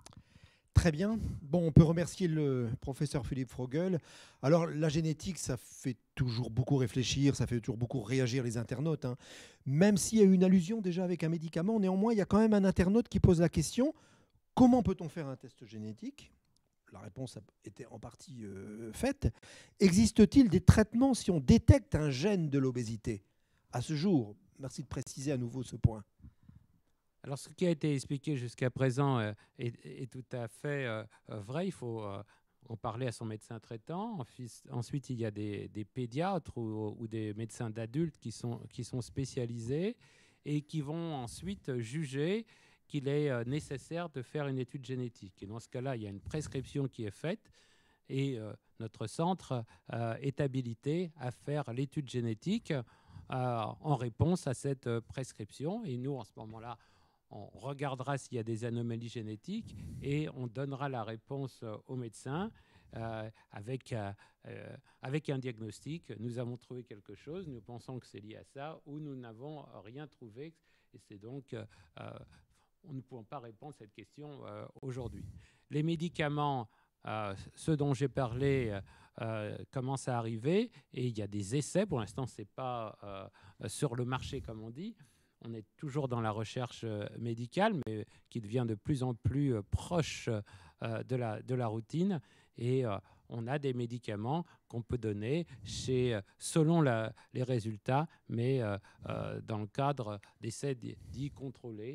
Très bien. Bon, on peut remercier le professeur Philippe Frogel. Alors, la génétique, ça fait toujours beaucoup réfléchir, ça fait toujours beaucoup réagir les internautes, hein. Même s'il y a eu une allusion déjà avec un médicament, néanmoins, il y a quand même un internaute qui pose la question, comment peut-on faire un test génétique ? La réponse a été en partie euh, faite. Existe-t-il des traitements si on détecte un gène de l'obésité ? À ce jour, merci de préciser à nouveau ce point. Alors, ce qui a été expliqué jusqu'à présent euh, est, est tout à fait euh, vrai. Il faut euh, en parler à son médecin traitant. Ensuite, il y a des, des pédiatres ou, ou des médecins d'adultes qui sont, qui sont spécialisés et qui vont ensuite juger qu'il est euh, nécessaire de faire une étude génétique. Et dans ce cas-là, il y a une prescription qui est faite et euh, notre centre euh, est habilité à faire l'étude génétique euh, en réponse à cette euh, prescription. Et nous, en ce moment-là, on regardera s'il y a des anomalies génétiques et on donnera la réponse au médecin euh, avec, euh, euh, avec un diagnostic. Nous avons trouvé quelque chose, nous pensons que c'est lié à ça, ou nous n'avons rien trouvé. Et c'est donc, euh, nous ne pouvons pas répondre à cette question euh, aujourd'hui. Les médicaments, euh, ceux dont j'ai parlé, euh, commencent à arriver et il y a des essais. Pour l'instant, ce n'est pas euh, sur le marché, comme on dit. On est toujours dans la recherche médicale, mais qui devient de plus en plus proche de la, de la routine. Et on a des médicaments qu'on peut donner chez, selon la, les résultats, mais dans le cadre d'essais dits contrôlés.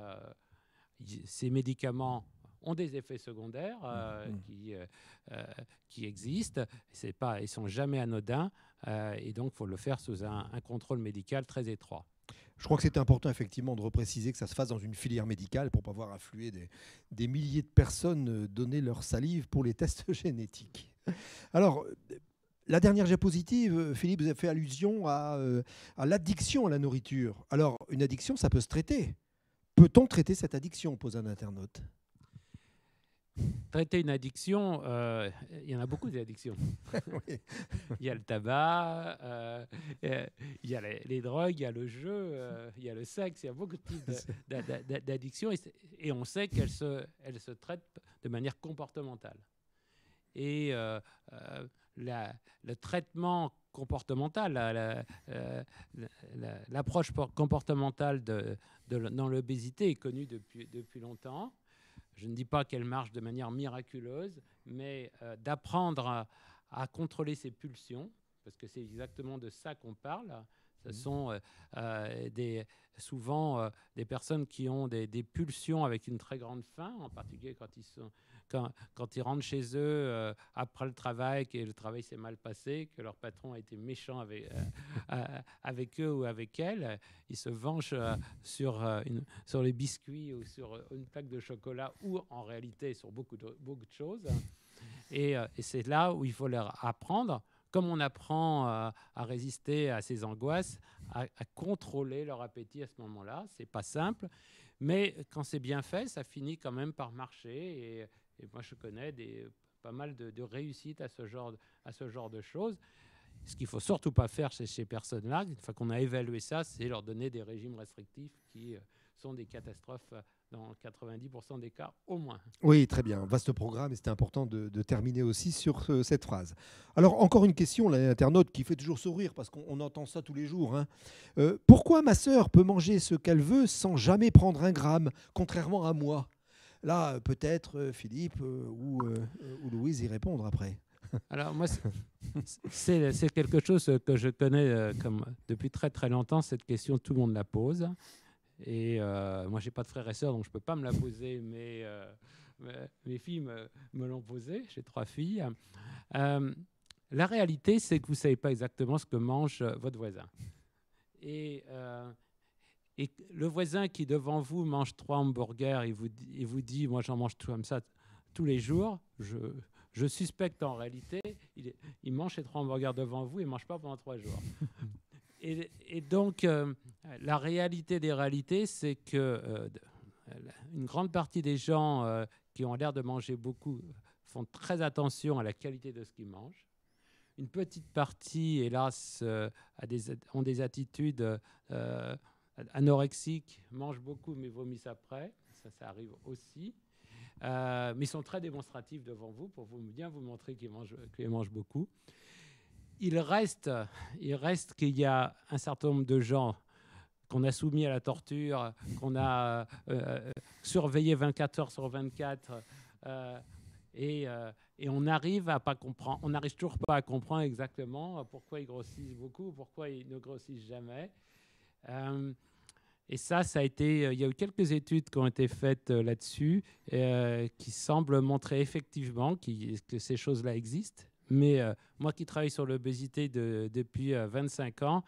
Ces médicaments ont des effets secondaires euh, mmh. qui, euh, qui existent. C'est pas, ils ne sont jamais anodins. Euh, et donc, il faut le faire sous un, un contrôle médical très étroit. Je crois que c'est important effectivement de repréciser que ça se fasse dans une filière médicale pour ne pas voir affluer des, des milliers de personnes donner leur salive pour les tests génétiques. Alors, la dernière diapositive, Philippe, vous avez fait allusion à, euh, à l'addiction à la nourriture. Alors, une addiction, ça peut se traiter. Peut-on traiter cette addiction, pose un internaute. Traiter une addiction, euh, il y en a beaucoup d'addictions. Oui. Il y a le tabac, euh, il y a les, les drogues, il y a le jeu, euh, il y a le sexe, il y a beaucoup de types d'addictions. Et, et on sait qu'elles se, elles se traitent de manière comportementale. Et euh, euh, la, le traitement comportemental, l'approche la, la, comportementale de, de, dans l'obésité est connue depuis, depuis longtemps. Je ne dis pas qu'elle marche de manière miraculeuse, mais euh, d'apprendre à, à contrôler ses pulsions, parce que c'est exactement de ça qu'on parle. Ce sont euh, euh, des, souvent euh, des personnes qui ont des, des pulsions avec une très grande faim, en particulier quand ils, sont, quand, quand ils rentrent chez eux euh, après le travail, que le travail s'est mal passé, que leur patron a été méchant avec, euh, euh, avec eux ou avec elles. Ils se vengent euh, sur, euh, une, sur les biscuits ou sur une plaque de chocolat ou en réalité sur beaucoup de, beaucoup de choses. Et, euh, et c'est là où il faut leur apprendre comme on apprend à, à résister à ces angoisses, à, à contrôler leur appétit à ce moment-là. C'est pas simple, mais quand c'est bien fait, ça finit quand même par marcher. Et, et moi, je connais des, pas mal de, de réussites à ce genre, à ce genre de choses. Ce qu'il ne faut surtout pas faire chez ces personnes-là, une fois qu'on a évalué ça, c'est leur donner des régimes restrictifs qui euh, sont des catastrophes dans quatre-vingt-dix pour cent des cas au moins. Oui, très bien. Vaste programme, et c'était important de, de terminer aussi sur euh, cette phrase. Alors, encore une question, l'internaute qui fait toujours sourire, parce qu'on on entend ça tous les jours. Hein. Euh, pourquoi ma sœur peut manger ce qu'elle veut sans jamais prendre un gramme, contrairement à moi? Là, peut-être euh, Philippe euh, ou, euh, ou Louise y répondre après. Alors moi, c'est, c'est quelque chose que je connais euh, comme, depuis très très longtemps. Cette question, tout le monde la pose. Et euh, moi, j'ai pas de frères et sœurs, donc je peux pas me la poser, mais euh, mes filles me, me l'ont posée. J'ai trois filles. Euh, la réalité, c'est que vous savez pas exactement ce que mange votre voisin. Et, euh, et le voisin qui devant vous mange trois hamburgers et vous, et vous dit, moi j'en mange tout comme ça tous les jours, je, je suspecte en réalité, il, il mange ces trois hamburgers devant vous et ne mange pas pendant trois jours. Et, et donc, euh, la réalité des réalités, c'est que euh, une grande partie des gens euh, qui ont l'air de manger beaucoup font très attention à la qualité de ce qu'ils mangent. Une petite partie, hélas, euh, a des, ont des attitudes euh, anorexiques, mangent beaucoup mais vomissent après. Ça, ça arrive aussi. Euh, mais ils sont très démonstratifs devant vous pour vous, bien vous montrer qu'ils mangent, qu'ils mangent beaucoup. Il reste, il reste qu'il y a un certain nombre de gens qu'on a soumis à la torture, qu'on a euh, surveillé vingt-quatre heures sur vingt-quatre, euh, et, euh, et on arrive à pas comprendre, on n'arrive toujours pas à comprendre exactement pourquoi ils grossissent beaucoup, pourquoi ils ne grossissent jamais. Euh, et ça, ça a été, il y a eu quelques études qui ont été faites là-dessus, euh, qui semblent montrer effectivement qui, que ces choses-là existent. Mais euh, moi qui travaille sur l'obésité de, depuis euh, vingt-cinq ans,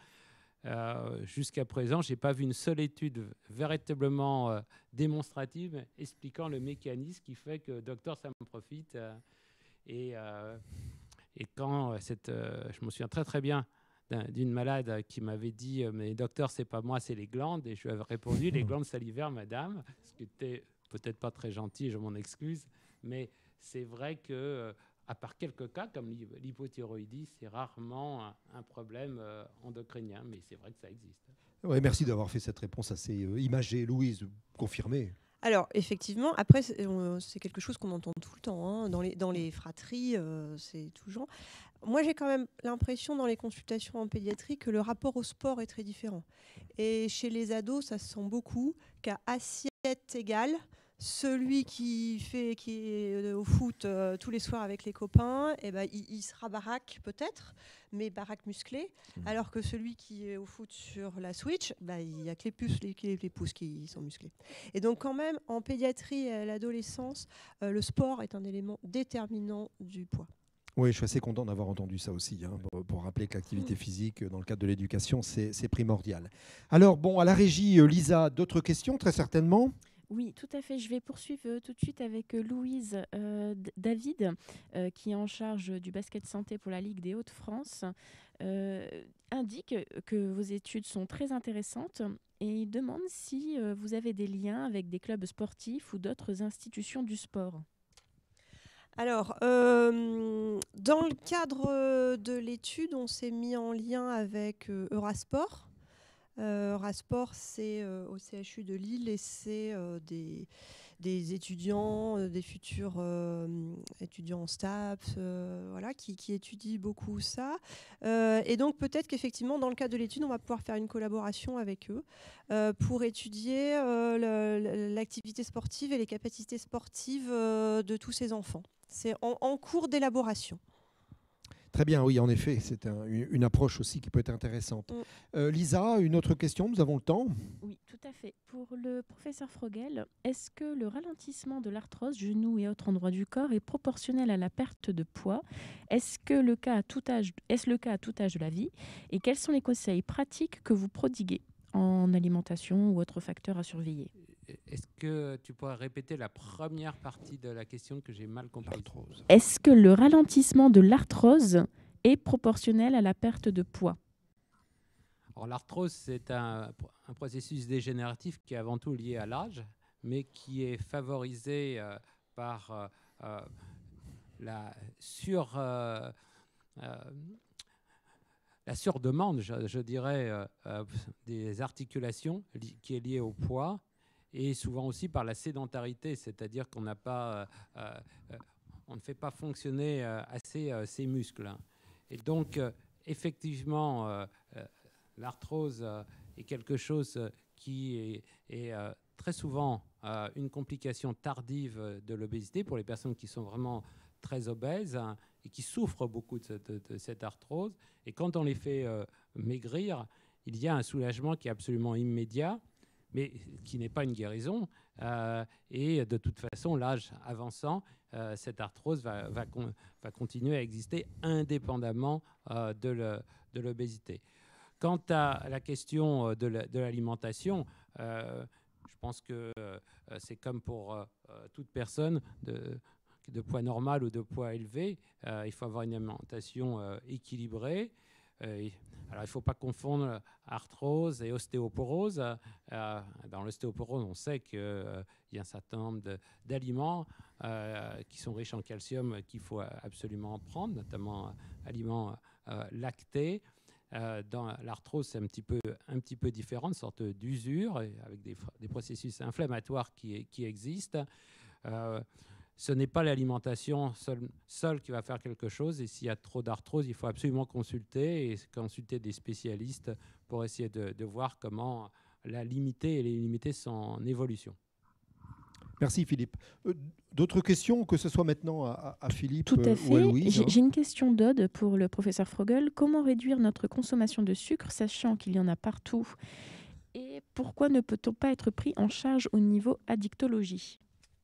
euh, jusqu'à présent, je n'ai pas vu une seule étude véritablement euh, démonstrative expliquant le mécanisme qui fait que docteur, ça me profite. Euh, et, euh, et quand cette, euh, je me souviens très très bien d'une malade qui m'avait dit « mais docteur, c'est pas moi, c'est les glandes ». Et je lui avais répondu « les glandes salivaires, madame », ce qui était peut-être pas très gentil, je m'en excuse, mais c'est vrai que... Euh, à part quelques cas, comme l'hypothyroïdie, c'est rarement un, un problème euh, endocrinien, mais c'est vrai que ça existe. Ouais, merci d'avoir fait cette réponse assez euh, imagée. Louise, confirmée. Alors, effectivement, après, c'est, c'est quelque chose qu'on entend tout le temps. Hein. Dans, les, dans les fratries, euh, c'est toujours... Moi, j'ai quand même l'impression, dans les consultations en pédiatrie, que le rapport au sport est très différent. Et chez les ados, ça se sent beaucoup qu'à assiette égale, celui qui, fait, qui est au foot euh, tous les soirs avec les copains, eh ben, il, il sera baraque peut-être, mais baraque musclé. Mmh. Alors que celui qui est au foot sur la Switch, bah, il n'y a que les, puces, les, les pouces qui sont musclés. Et donc quand même, en pédiatrie et à l'adolescence, euh, le sport est un élément déterminant du poids. Oui, je suis assez content d'avoir entendu ça aussi, hein, pour, pour rappeler que l'activité physique, dans le cadre de l'éducation, c'est, c'est primordial. Alors, bon, à la régie, Lisa, d'autres questions, très certainement ? Oui, tout à fait. Je vais poursuivre euh, tout de suite avec euh, Louise. Euh, D- David, euh, qui est en charge du basket santé pour la Ligue des Hauts-de-France, euh, indique que vos études sont très intéressantes et il demande si euh, vous avez des liens avec des clubs sportifs ou d'autres institutions du sport. Alors, euh, dans le cadre de l'étude, on s'est mis en lien avec euh, Eurasport. Euh, Eurasport, c'est euh, au C H U de Lille et c'est euh, des, des étudiants, euh, des futurs euh, étudiants en STAPS, euh, voilà, qui, qui étudient beaucoup ça. Euh, et donc peut-être qu'effectivement, dans le cadre de l'étude, on va pouvoir faire une collaboration avec eux euh, pour étudier euh, le, l'activité sportive et les capacités sportives euh, de tous ces enfants. C'est en, en cours d'élaboration. Très bien, oui, en effet, c'est un, une approche aussi qui peut être intéressante. Mm. Euh, Lisa, une autre question, nous avons le temps ? Oui, tout à fait. Pour le professeur Frogel, est-ce que le ralentissement de l'arthrose, genoux et autres endroits du corps est proportionnel à la perte de poids ? Est-ce que le cas à tout âge, est-ce le cas à tout âge de la vie ? Et quels sont les conseils pratiques que vous prodiguez en alimentation ou autres facteurs à surveiller ? Est-ce que tu pourrais répéter la première partie de la question que j'ai mal comprise ? Est-ce que le ralentissement de l'arthrose est proportionnelle à la perte de poids? L'arthrose, c'est un, un processus dégénératif qui est avant tout lié à l'âge, mais qui est favorisé euh, par euh, euh, la sur... Euh, euh, la surdemande, je, je dirais, euh, euh, des articulations qui est liée au poids, et souvent aussi par la sédentarité, c'est-à-dire qu'on n'a pas, euh, euh, on ne fait pas fonctionner euh, assez euh, ces muscles. Et donc, euh, effectivement, euh, euh, l'arthrose euh, est quelque chose qui est, est euh, très souvent euh, une complication tardive de l'obésité pour les personnes qui sont vraiment très obèses, hein, et qui souffrent beaucoup de cette, de cette arthrose. Et quand on les fait euh, maigrir, il y a un soulagement qui est absolument immédiat, mais qui n'est pas une guérison. Euh, et de toute façon, l'âge avançant, euh, cette arthrose va, va, con, va continuer à exister indépendamment euh, de l'obésité. Quant à la question de l'alimentation, euh, je pense que euh, c'est comme pour euh, toute personne de, de poids normal ou de poids élevé, euh, il faut avoir une alimentation euh, équilibrée. Euh, alors, il ne faut pas confondre arthrose et ostéoporose. Euh, dans l'ostéoporose, on sait qu'il euh, y a un certain nombre d'aliments euh, qui sont riches en calcium qu'il faut absolument prendre, notamment euh, aliments euh, lactés. Euh, dans l'arthrose, c'est un petit peu, un petit peu différent, une sorte d'usure avec des, des processus inflammatoires qui, qui existent. Euh, ce n'est pas l'alimentation seule, seule qui va faire quelque chose, et s'il y a trop d'arthrose, il faut absolument consulter et consulter des spécialistes pour essayer de, de voir comment la limiter et les limiter son évolution. Merci Philippe. Euh, D'autres questions, que ce soit maintenant à, à Philippe Tout à fait. ou à Louise, hein. J'ai une question d'Aude pour le professeur Frogel. Comment réduire notre consommation de sucre, sachant qu'il y en a partout? Et pourquoi ne peut-on pas être pris en charge au niveau addictologie?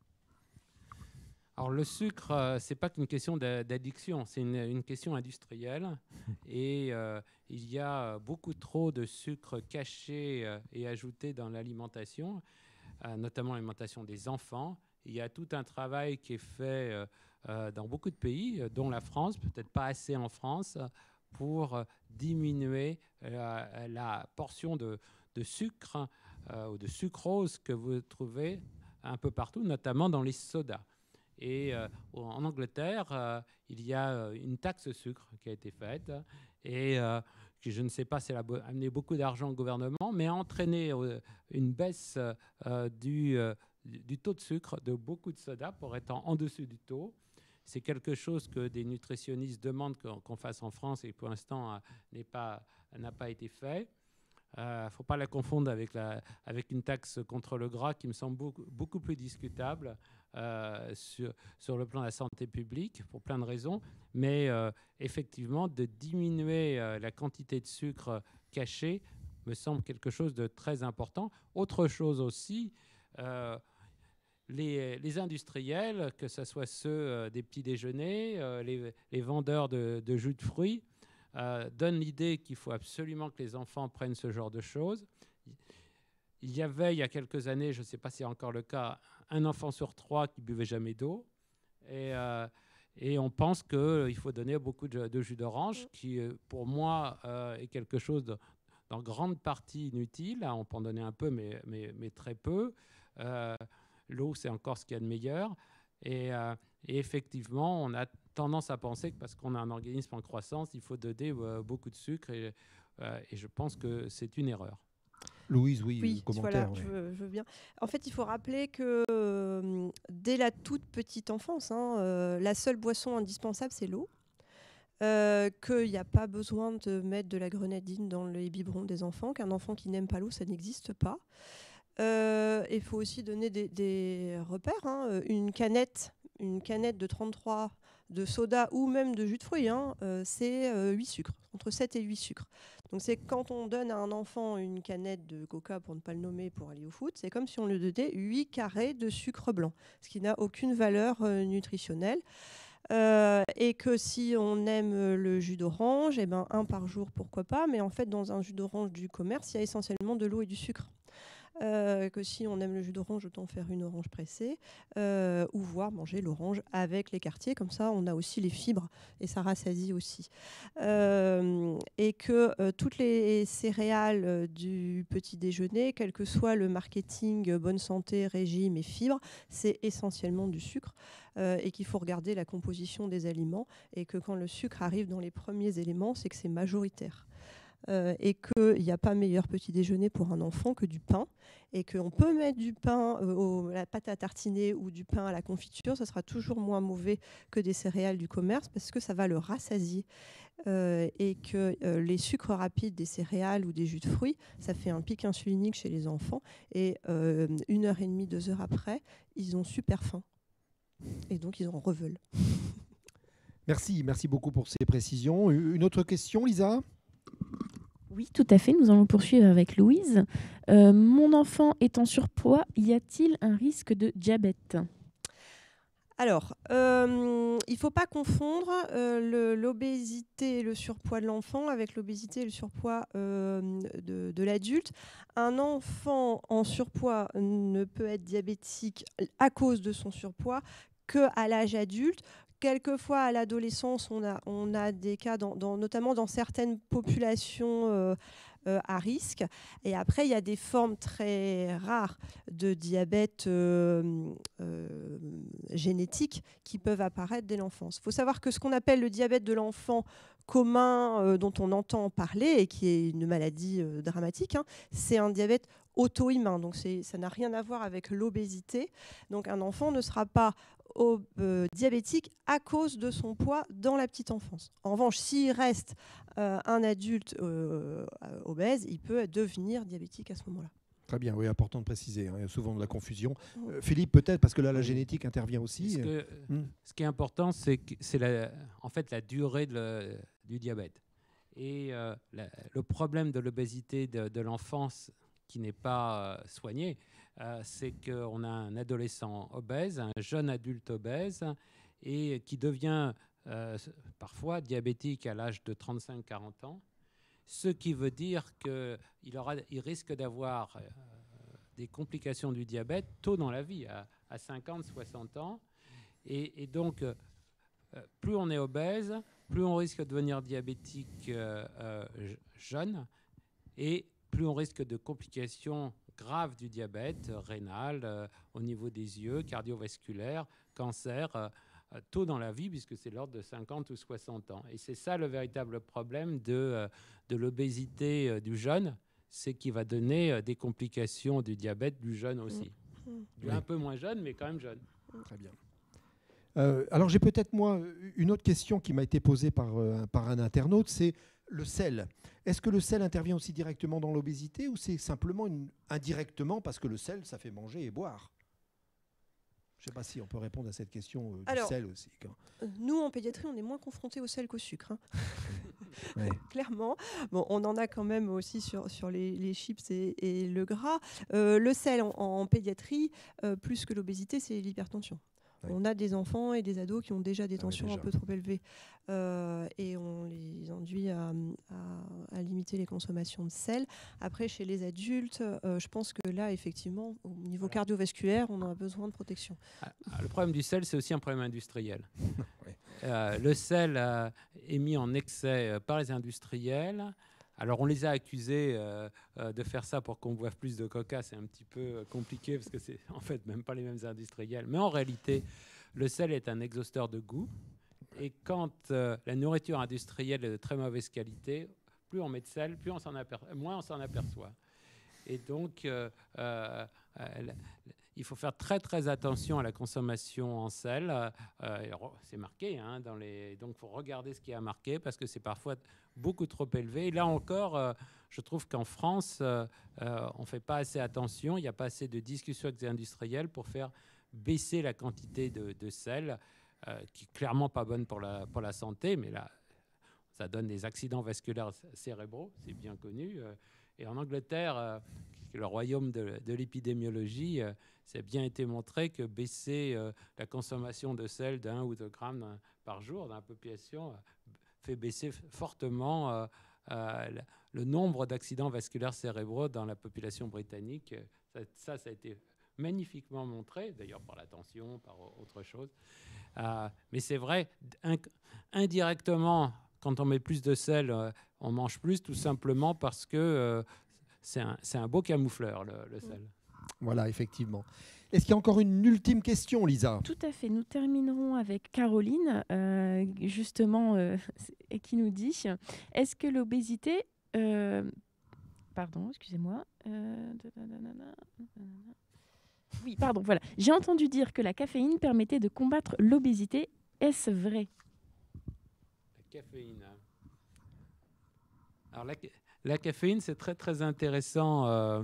Alors le sucre, euh, ce n'est pas qu'une question d'addiction, c'est une, une question industrielle. Et euh, il y a beaucoup trop de sucre caché euh, et ajouté dans l'alimentation, euh, notamment l'alimentation des enfants. Il y a tout un travail qui est fait euh, euh, dans beaucoup de pays, dont la France, peut-être pas assez en France, pour euh, diminuer euh, la portion de, de sucre euh, ou de sucrose que vous trouvez un peu partout, notamment dans les sodas. Et euh, en Angleterre, euh, il y a euh, une taxe sucre qui a été faite et euh, qui, je ne sais pas si elle a amené beaucoup d'argent au gouvernement, mais a entraîné euh, une baisse euh, du, euh, du taux de sucre de beaucoup de sodas pour être en, en dessous du taux. C'est quelque chose que des nutritionnistes demandent qu'on qu'on fasse en France et pour l'instant euh, n'est pas, n'a pas été fait. Il euh, ne faut pas la confondre avec, la, avec une taxe contre le gras qui me semble beaucoup, beaucoup plus discutable euh, sur, sur le plan de la santé publique pour plein de raisons. Mais euh, effectivement, de diminuer euh, la quantité de sucre caché me semble quelque chose de très important. Autre chose aussi, euh, les, les industriels, que ce soit ceux euh, des petits déjeuners, euh, les, les vendeurs de, de jus de fruits, Euh, donne l'idée qu'il faut absolument que les enfants prennent ce genre de choses. Il y avait, il y a quelques années, je ne sais pas si c'est encore le cas, un enfant sur trois qui buvait jamais d'eau. Et, euh, et on pense qu'il faut donner beaucoup de, de jus d'orange, qui, pour moi, euh, est quelque chose de, dans grande partie inutile. On peut en donner un peu, mais, mais, mais très peu. Euh, l'eau, c'est encore ce qu'il y a de meilleur. Et, euh, et effectivement, on a tendance à penser que parce qu'on a un organisme en croissance, il faut donner euh, beaucoup de sucre. Et, euh, et je pense que c'est une erreur. Louise, oui, oui commentaire. Voilà, ouais. je, veux, je veux bien. En fait, il faut rappeler que euh, dès la toute petite enfance, hein, euh, la seule boisson indispensable, c'est l'eau. Euh, qu'il n'y a pas besoin de mettre de la grenadine dans les biberons des enfants, qu'un enfant qui n'aime pas l'eau, ça n'existe pas. Il euh, faut aussi donner des, des repères. Hein. Une canette, une canette de trente-trois de soda ou même de jus de fruits, hein, euh, c'est euh, huit sucres, entre sept et huit sucres. Donc c'est quand on donne à un enfant une canette de coca, pour ne pas le nommer, pour aller au foot, c'est comme si on lui donnait huit carrés de sucre blanc, ce qui n'a aucune valeur euh, nutritionnelle. Euh, et que si on aime le jus d'orange, eh ben un par jour, pourquoi pas, mais en fait dans un jus d'orange du commerce, il y a essentiellement de l'eau et du sucre. euh, que si on aime le jus d'orange, autant faire une orange pressée, euh, ou voir manger l'orange avec les quartiers, comme ça on a aussi les fibres et ça rassasie aussi. Euh, et que euh, toutes les céréales euh, du petit déjeuner, quel que soit le marketing euh, bonne santé, régime et fibres, c'est essentiellement du sucre, euh, et qu'il faut regarder la composition des aliments, et que quand le sucre arrive dans les premiers éléments, c'est que c'est majoritaire. Euh, et qu'il n'y a pas meilleur petit déjeuner pour un enfant que du pain, et qu'on peut mettre du pain euh, au, à la pâte à tartiner ou du pain à la confiture, ça sera toujours moins mauvais que des céréales du commerce, parce que ça va le rassasier, euh, et que euh, les sucres rapides des céréales ou des jus de fruits, ça fait un pic insulinique chez les enfants, et euh, une heure et demie, deux heures après, ils ont super faim, et donc ils en reveulent. Merci, merci beaucoup pour ces précisions. Une autre question, Lisa ? Oui, tout à fait. Nous allons poursuivre avec Louise. Euh, mon enfant est en surpoids. Y a-t-il un risque de diabète ? Alors, euh, il ne faut pas confondre euh, le, l'obésité et le surpoids de l'enfant avec l'obésité et le surpoids euh, de, de l'adulte. Un enfant en surpoids ne peut être diabétique à cause de son surpoids qu'à l'âge adulte. Quelquefois, à l'adolescence, on a, on a des cas, dans, dans, notamment dans certaines populations euh, euh, à risque. Et après, il y a des formes très rares de diabète euh, euh, génétique qui peuvent apparaître dès l'enfance. Il faut savoir que ce qu'on appelle le diabète de l'enfant commun, euh, dont on entend parler et qui est une maladie euh, dramatique, hein, c'est un diabète auto-immun. Donc c'est, ça n'a rien à voir avec l'obésité. Donc un enfant ne sera pas Au, euh, diabétique à cause de son poids dans la petite enfance. En revanche, s'il reste euh, un adulte euh, obèse, il peut devenir diabétique à ce moment-là. Très bien, oui, important de préciser. Hein, il y a souvent de la confusion. Euh, Philippe, peut-être, parce que là, la génétique intervient aussi. Ce, que, hmm. ce qui est important, c'est, que, c'est la, en fait la durée de le, du diabète. Et euh, la, le problème de l'obésité de, de l'enfance qui n'est pas euh, soigné, Euh, c'est qu'on a un adolescent obèse, un jeune adulte obèse, et qui devient euh, parfois diabétique à l'âge de trente-cinq à quarante ans, ce qui veut dire qu'il aura, il risque d'avoir euh, des complications du diabète tôt dans la vie, à, à cinquante, soixante ans. Et, et donc, euh, plus on est obèse, plus on risque de devenir diabétique euh, euh, jeune, et plus on risque de complications grave du diabète euh, rénal, euh, au niveau des yeux, cardiovasculaire, cancer, euh, euh, tôt dans la vie, puisque c'est l'ordre de cinquante ou soixante ans. Et c'est ça le véritable problème de, euh, de l'obésité euh, du jeune, c'est qu'il va donner euh, des complications du diabète du jeune aussi. Mmh. Oui. Un peu moins jeune, mais quand même jeune. Très bien. Euh, alors j'ai peut-être, moi, une autre question qui m'a été posée par, euh, par un internaute, c'est le sel. Est-ce que le sel intervient aussi directement dans l'obésité ou c'est simplement une, indirectement parce que le sel, ça fait manger et boire ? Je ne sais pas si on peut répondre à cette question euh, du Alors, sel aussi. Quand... Nous, en pédiatrie, on est moins confrontés au sel qu'au sucre. Hein. Ouais. Clairement. Bon, on en a quand même aussi sur, sur les, les chips et, et le gras. Euh, le sel en, en pédiatrie, euh, plus que l'obésité, c'est l'hypertension. Ouais. On a des enfants et des ados qui ont déjà des ah tensions oui, déjà. un peu trop élevées euh, et on les induit à, à, à limiter les consommations de sel. Après, chez les adultes, euh, je pense que là, effectivement, au niveau voilà. cardiovasculaire, on a besoin de protection. Ah, le problème du sel, c'est aussi un problème industriel. oui. euh, le sel euh, est mis en excès euh, par les industriels. Alors, on les a accusés euh, euh, de faire ça pour qu'on boive plus de coca. C'est un petit peu euh, compliqué parce que c'est en fait même pas les mêmes industriels. Mais en réalité, le sel est un exhausteur de goût. Et quand euh, la nourriture industrielle est de très mauvaise qualité, plus on met de sel, plus on s'en aperçoit, moins on s'en aperçoit. Et donc, euh, euh, euh, il faut faire très très attention à la consommation en sel. Euh, c'est marqué, hein, dans les... donc il faut regarder ce qui est marqué parce que c'est parfois beaucoup trop élevé. Et là encore, euh, je trouve qu'en France, euh, euh, on ne fait pas assez attention. Il n'y a pas assez de discussions avec les industriels pour faire baisser la quantité de, de sel, euh, qui est clairement pas bonne pour la, pour la santé, mais là, ça donne des accidents vasculaires cérébraux, c'est bien connu. Et en Angleterre, euh, le royaume de, de l'épidémiologie, euh, ça a bien été montré que baisser euh, la consommation de sel d'un ou deux grammes par jour dans la population euh, fait baisser fortement euh, euh, le, le nombre d'accidents vasculaires cérébraux dans la population britannique. Ça, ça, ça a été magnifiquement montré, d'ailleurs par la tension, par autre chose. Euh, mais c'est vrai, in, indirectement, quand on met plus de sel, euh, on mange plus, tout simplement parce que euh, c'est un, c'est un beau camoufleur, le, le sel. Voilà, effectivement. Est-ce qu'il y a encore une ultime question, Lisa? Tout à fait. Nous terminerons avec Caroline, euh, justement, euh, et qui nous dit, est-ce que l'obésité... Euh, pardon, excusez-moi. Euh, oui, pardon, voilà. J'ai entendu dire que la caféine permettait de combattre l'obésité. Est-ce vrai? La caféine. Alors, la, la caféine, c'est très, très intéressant euh,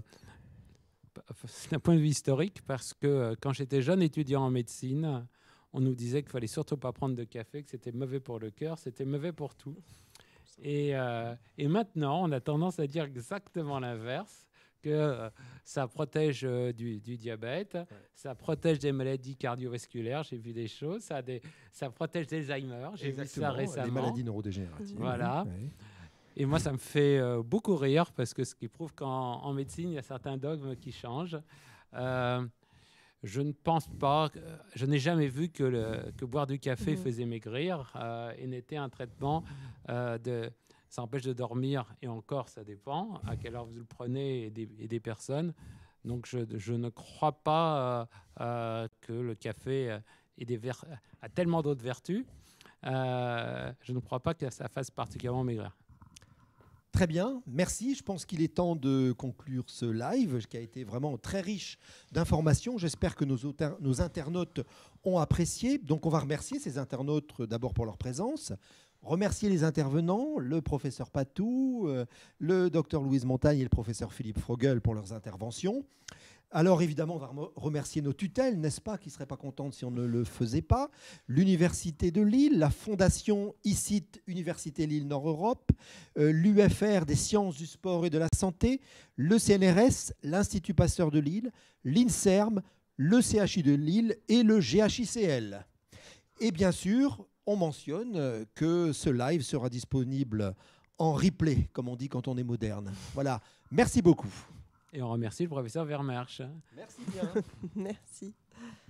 d'un point de vue historique, parce que euh, quand j'étais jeune étudiant en médecine, on nous disait qu'il ne fallait surtout pas prendre de café, que c'était mauvais pour le cœur, c'était mauvais pour tout. Et, euh, et maintenant, on a tendance à dire exactement l'inverse, que euh, ça protège euh, du, du diabète, ouais. Ça protège des maladies cardiovasculaires, j'ai vu des choses, ça, a des, ça protège d'Alzheimer, j'ai vu ça récemment. Les maladies neurodégénératives. Voilà. Oui. Et moi, ça me fait euh, beaucoup rire, parce que ce qui prouve qu'en en médecine, il y a certains dogmes qui changent. Euh, je ne pense pas, euh, je n'ai jamais vu que, le, que boire du café mmh. faisait maigrir euh, et n'était un traitement euh, de... Ça empêche de dormir, et encore, ça dépend à quelle heure vous le prenez et des, et des personnes. Donc, je, je ne crois pas euh, euh, que le café ait des ver- a tellement d'autres vertus. Euh, je ne crois pas que ça fasse particulièrement maigrir. Très bien, merci. Je pense qu'il est temps de conclure ce live qui a été vraiment très riche d'informations. J'espère que nos, auter- nos internautes ont apprécié. Donc, on va remercier ces internautes d'abord pour leur présence. Remercier les intervenants, le professeur Patou, euh, le docteur Louise Montagne et le professeur Philippe Frogel pour leurs interventions. Alors évidemment, on va remercier nos tutelles, n'est-ce pas, qui ne seraient pas contentes si on ne le faisait pas. L'Université de Lille, la Fondation I C I T Université Lille Nord-Europe, euh, l'U F R des sciences du sport et de la santé, le C N R S, l'Institut Pasteur de Lille, l'INSERM, le C H I de Lille et le G H I C L. Et bien sûr, on mentionne que ce live sera disponible en replay, comme on dit quand on est moderne. Voilà, merci beaucoup. Et on remercie le professeur Vermersch. Merci bien. Merci.